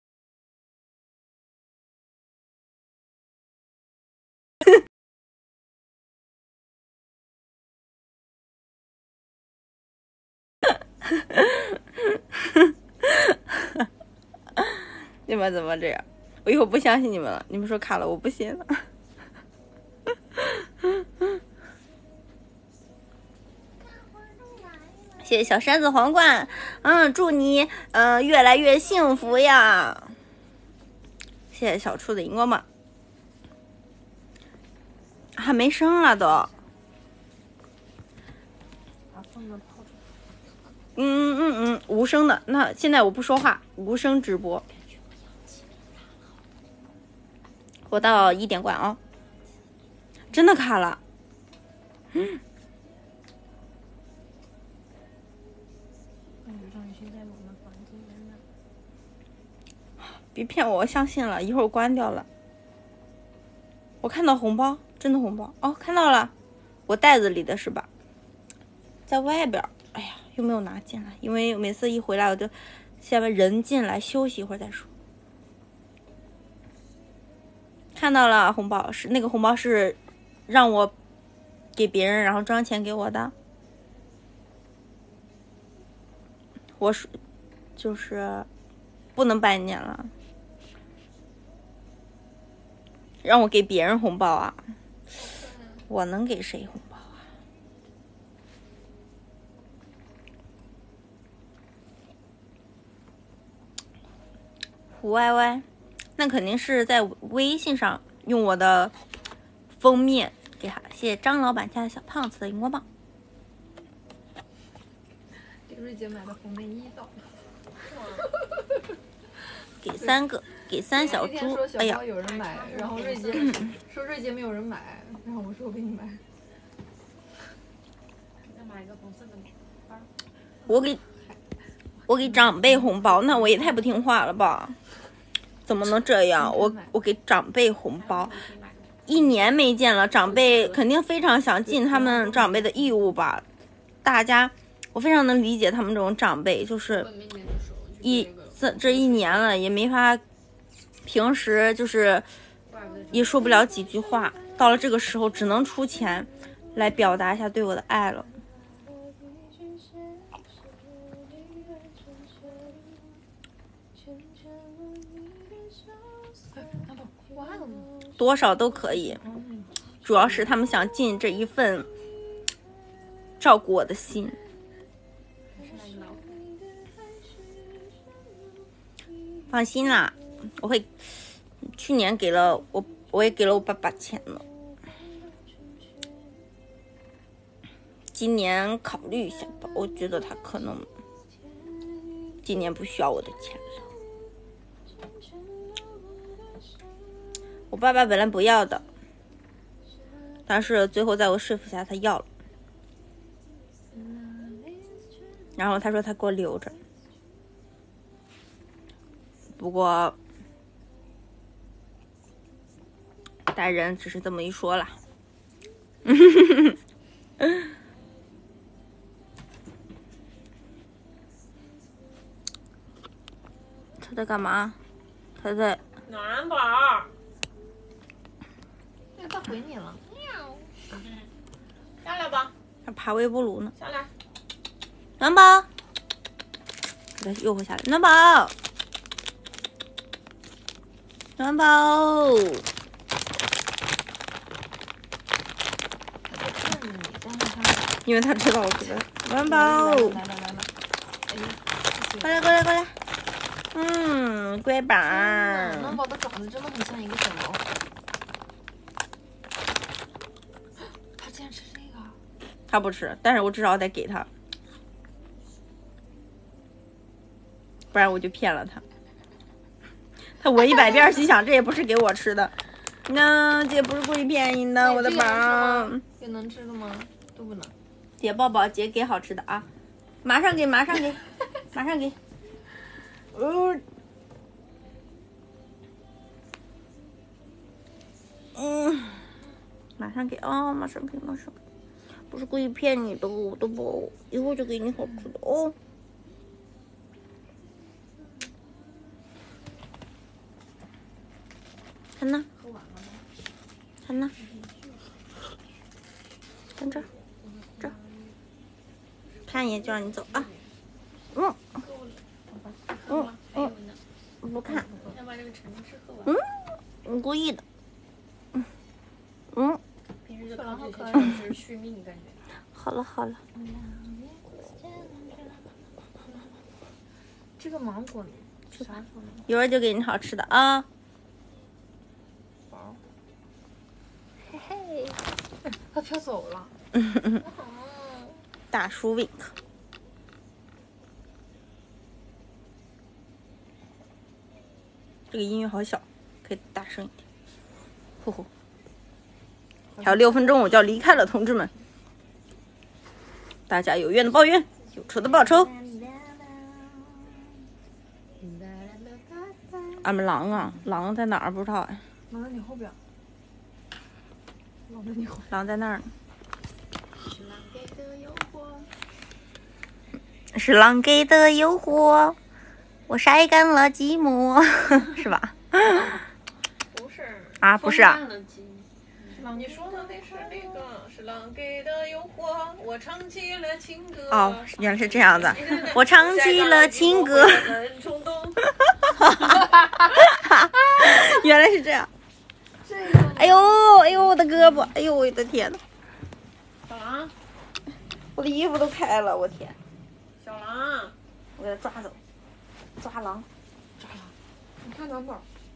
你们怎么这样？我以后不相信你们了。你们说卡了，我不信了。谢谢小山子皇冠，祝你越来越幸福呀！谢谢小初的荧光棒，还没声了都。无声的。那现在我不说话，无声直播。我到1点关啊、真的卡了。别骗我，我相信了，一会儿关掉了。我看到红包，真的红包哦，看到了，我袋子里的是吧？在外边，哎呀，又没有拿进来，因为每次一回来我就下面人进来休息一会儿再说。看到了红包，是那个红包是让我给别人，然后装钱给我的。我是就是不能拜年了，让我给别人红包啊！我能给谁红包啊？胡歪歪，那肯定是在微信上用我的封面给他。谢谢张老板家的小胖子的荧光棒。 给瑞姐买的红内衣到了。 给3个，给3小猪。哎呀， 有人买，然后瑞姐说瑞姐没有人买，然后我说我给你买。 再买一个红色的包。 我给长辈红包，那我也太不听话了吧？怎么能这样？我给长辈红包，1年没见了，长辈肯定非常想尽他们长辈的义务吧？大家，我非常能理解他们这种长辈，就是这1年了也没法，平时就是也说不了几句话，到了这个时候只能出钱来表达一下对我的爱了。多少都可以，主要是他们想尽这一份照顾我的心。放心啦，我会。去年给了我也给了我爸爸钱了。今年考虑一下吧，我觉得他可能今年不需要我的钱了。我爸爸本来不要的，但是最后在我说服下他要了，然后他说他给我留着。不过大人只是这么一说啦。他在干嘛？他在暖宝。 他回你了。 下来吧。 他爬微波炉呢。 下来。 暖宝，他又会下来。暖宝，暖宝。因为他知道我是个暖宝。过来过来过来。乖宝。 暖宝的爪子真的很像一个小老虎。他竟然吃这个？ 他不吃，但是我至少得给他，不然我就骗了他。他闻100遍心想这也不是给我吃的，那姐不是故意骗你的，我的宝。 也能吃的吗？都不能。 姐抱抱，姐给好吃的啊！马上给，马上给，马上给。 马上给啊，马上给，马上给，不是故意骗你的，我的宝，一会儿就给你好吃的哦。看呢？看呢？看这儿，这儿，看一眼就让你走啊。不看。 要把这个橙汁喝完。 你故意的。 平时就靠这些橙汁续命，感觉。 好了好了。 这个芒果是啥时候呢？ 一会儿就给你好吃的啊。嘿嘿。 它飘走了。 大叔 wink。这个音乐好小，可以大声一点。呼呼。还有6分钟我就要离开了，同志们。大家有怨的报怨，有仇的报仇。俺们狼啊，狼在哪儿不知道哎。 狼在你后边。狼在你后边。 狼在那儿呢。是狼给的诱惑，我晒干了寂寞，是吧？ 不是啊，不是啊。 你说的那是那个，是狼给的诱惑，我唱起了情歌。 哦，原来是这样的，我唱起了情歌。原来是这样。哎呦哎呦，我的胳膊，哎呦我的天呐。 小狼， 我的衣服都开了，我天。 小狼， 我给他抓走，抓狼，抓狼。 你看暖宝。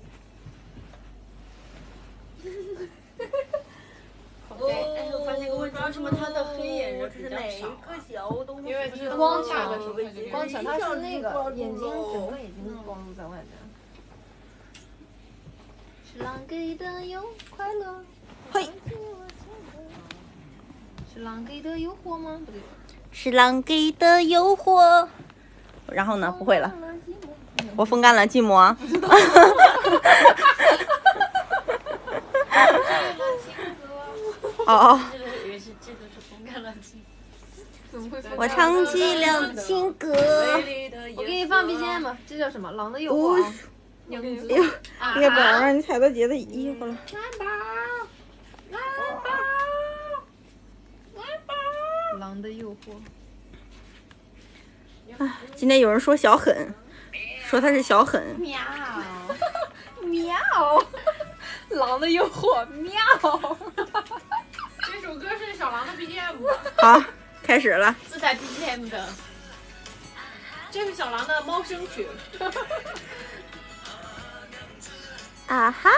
哎，我发现个问题，为什么他的黑眼仁比较少？ 因为光强大的时候光强，他是那个眼睛整个眼睛光在外面。 是狼给的有快乐， 嘿， 是狼给的诱惑吗？不对。 是狼给的诱惑。然后呢？不会了。我风干了寂寞。哦， 以为是这个是风干了寂寞。 怎么会？ 我唱起了情歌。 我给你放 BGM 吧，这叫什么？狼的诱惑啊。 哎呦，应该不要让你踩到姐的衣服了。 狼的诱惑。 啊，今天有人说小狠，说他是小狠。 喵，喵，狼的诱惑，喵。 这首歌是小狼的 BGM。 好，开始了。 自带 BGM 的，这是小狼的猫声曲。 啊哈！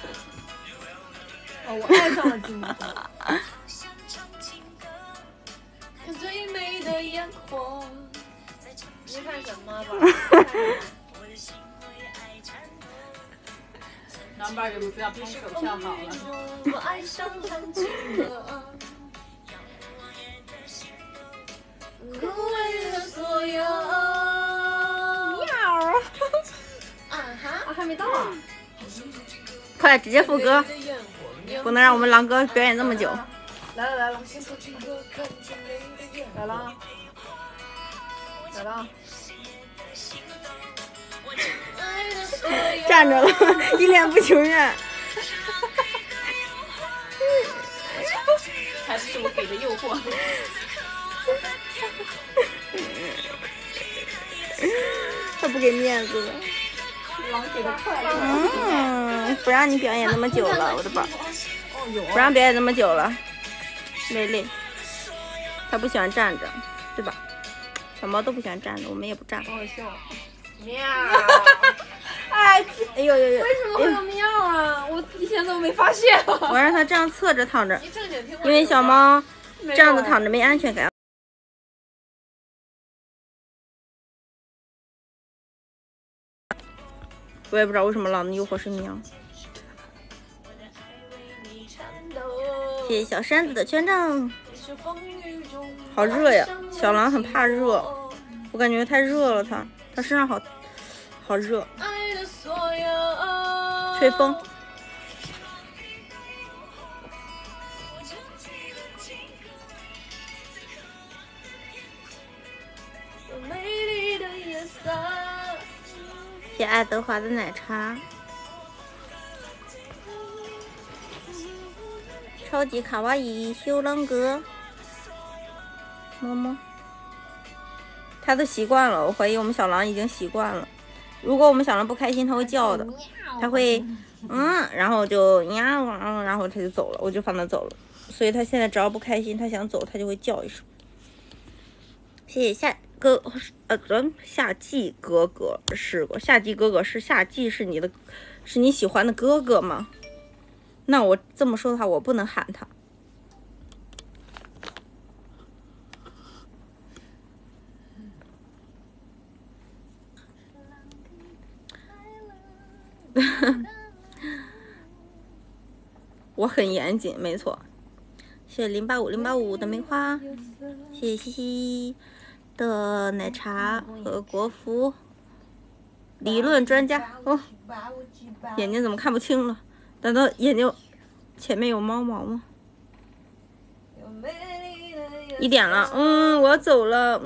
哦，我爱上了寂寞。 看最美的烟火。你在看什么吧？男伴给卢子要拍手跳好了。我爱上唱情歌，枯萎了所有。 喵。 啊哈！ 啊，还没到啊。 快，直接副歌，不能让我们狼哥表演这么久。 来了来了，来了，来了。 站着了，一脸不情愿。 才是我给的诱惑。 他不给面子了。 狼给的快乐。 不让你表演那么久了，我的宝。不让表演那么久了，累。他不喜欢站着，对吧？小猫都不喜欢站着，我们也不站。 好笑。 喵！ 哎呦！ 为什么会有喵啊？我以前怎么没发现啊？ 我让它这样侧着躺着， 你正经听过？ 因为小猫这样子躺着没安全感。我也不知道为什么狼的诱惑是喵。谢谢小扇子的权杖。好热呀！小狼很怕热，我感觉太热了，它身上好热。吹风。 谢爱德华的奶茶，超级卡哇伊修郎哥，么么。他都习惯了，我怀疑我们小狼已经习惯了。如果我们小狼不开心，他会叫的，他会然后就然后他就走了，我就放他走了。所以他现在只要不开心，他想走，他就会叫一声。谢谢夏季哥哥试过，夏季哥哥是夏季是你喜欢的哥哥吗？那我这么说的话，我不能喊他。我很严谨，没错。谢谢085085的梅花，谢谢西西的奶茶和国服理论专家哦。眼睛怎么看不清了？难道眼睛前面有猫毛吗？1点了，我要走了，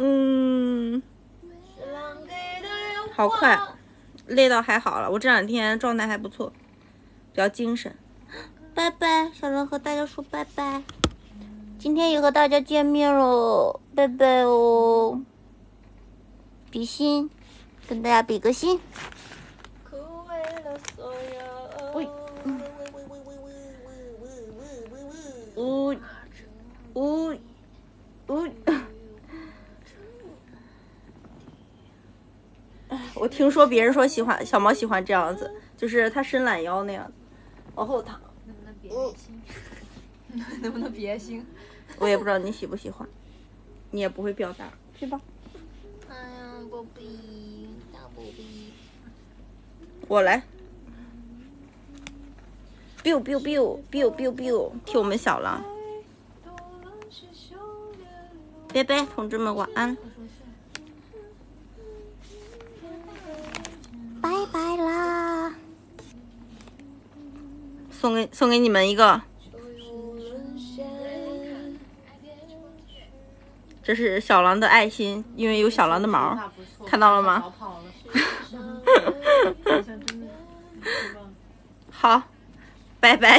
好快。累到还好了，我这2天状态还不错，比较精神。拜拜，小人和大家说拜拜，今天也和大家见面了，拜拜哦。比心，跟大家比个心。我听说别人说小猫喜欢这样子，就是它伸懒腰那样子，往后躺。 能不能别心？能不能别心？ 我也不知道你喜不喜欢，你也不会表达，去吧。 哎呀，宝贝，大宝贝。 我来。biu biu biu biu biu biu， 替我们小狼。拜拜，同志们晚安。拜拜啦！送给你们一个，这是小狼的爱心，因为有小狼的毛，看到了吗？好，拜拜。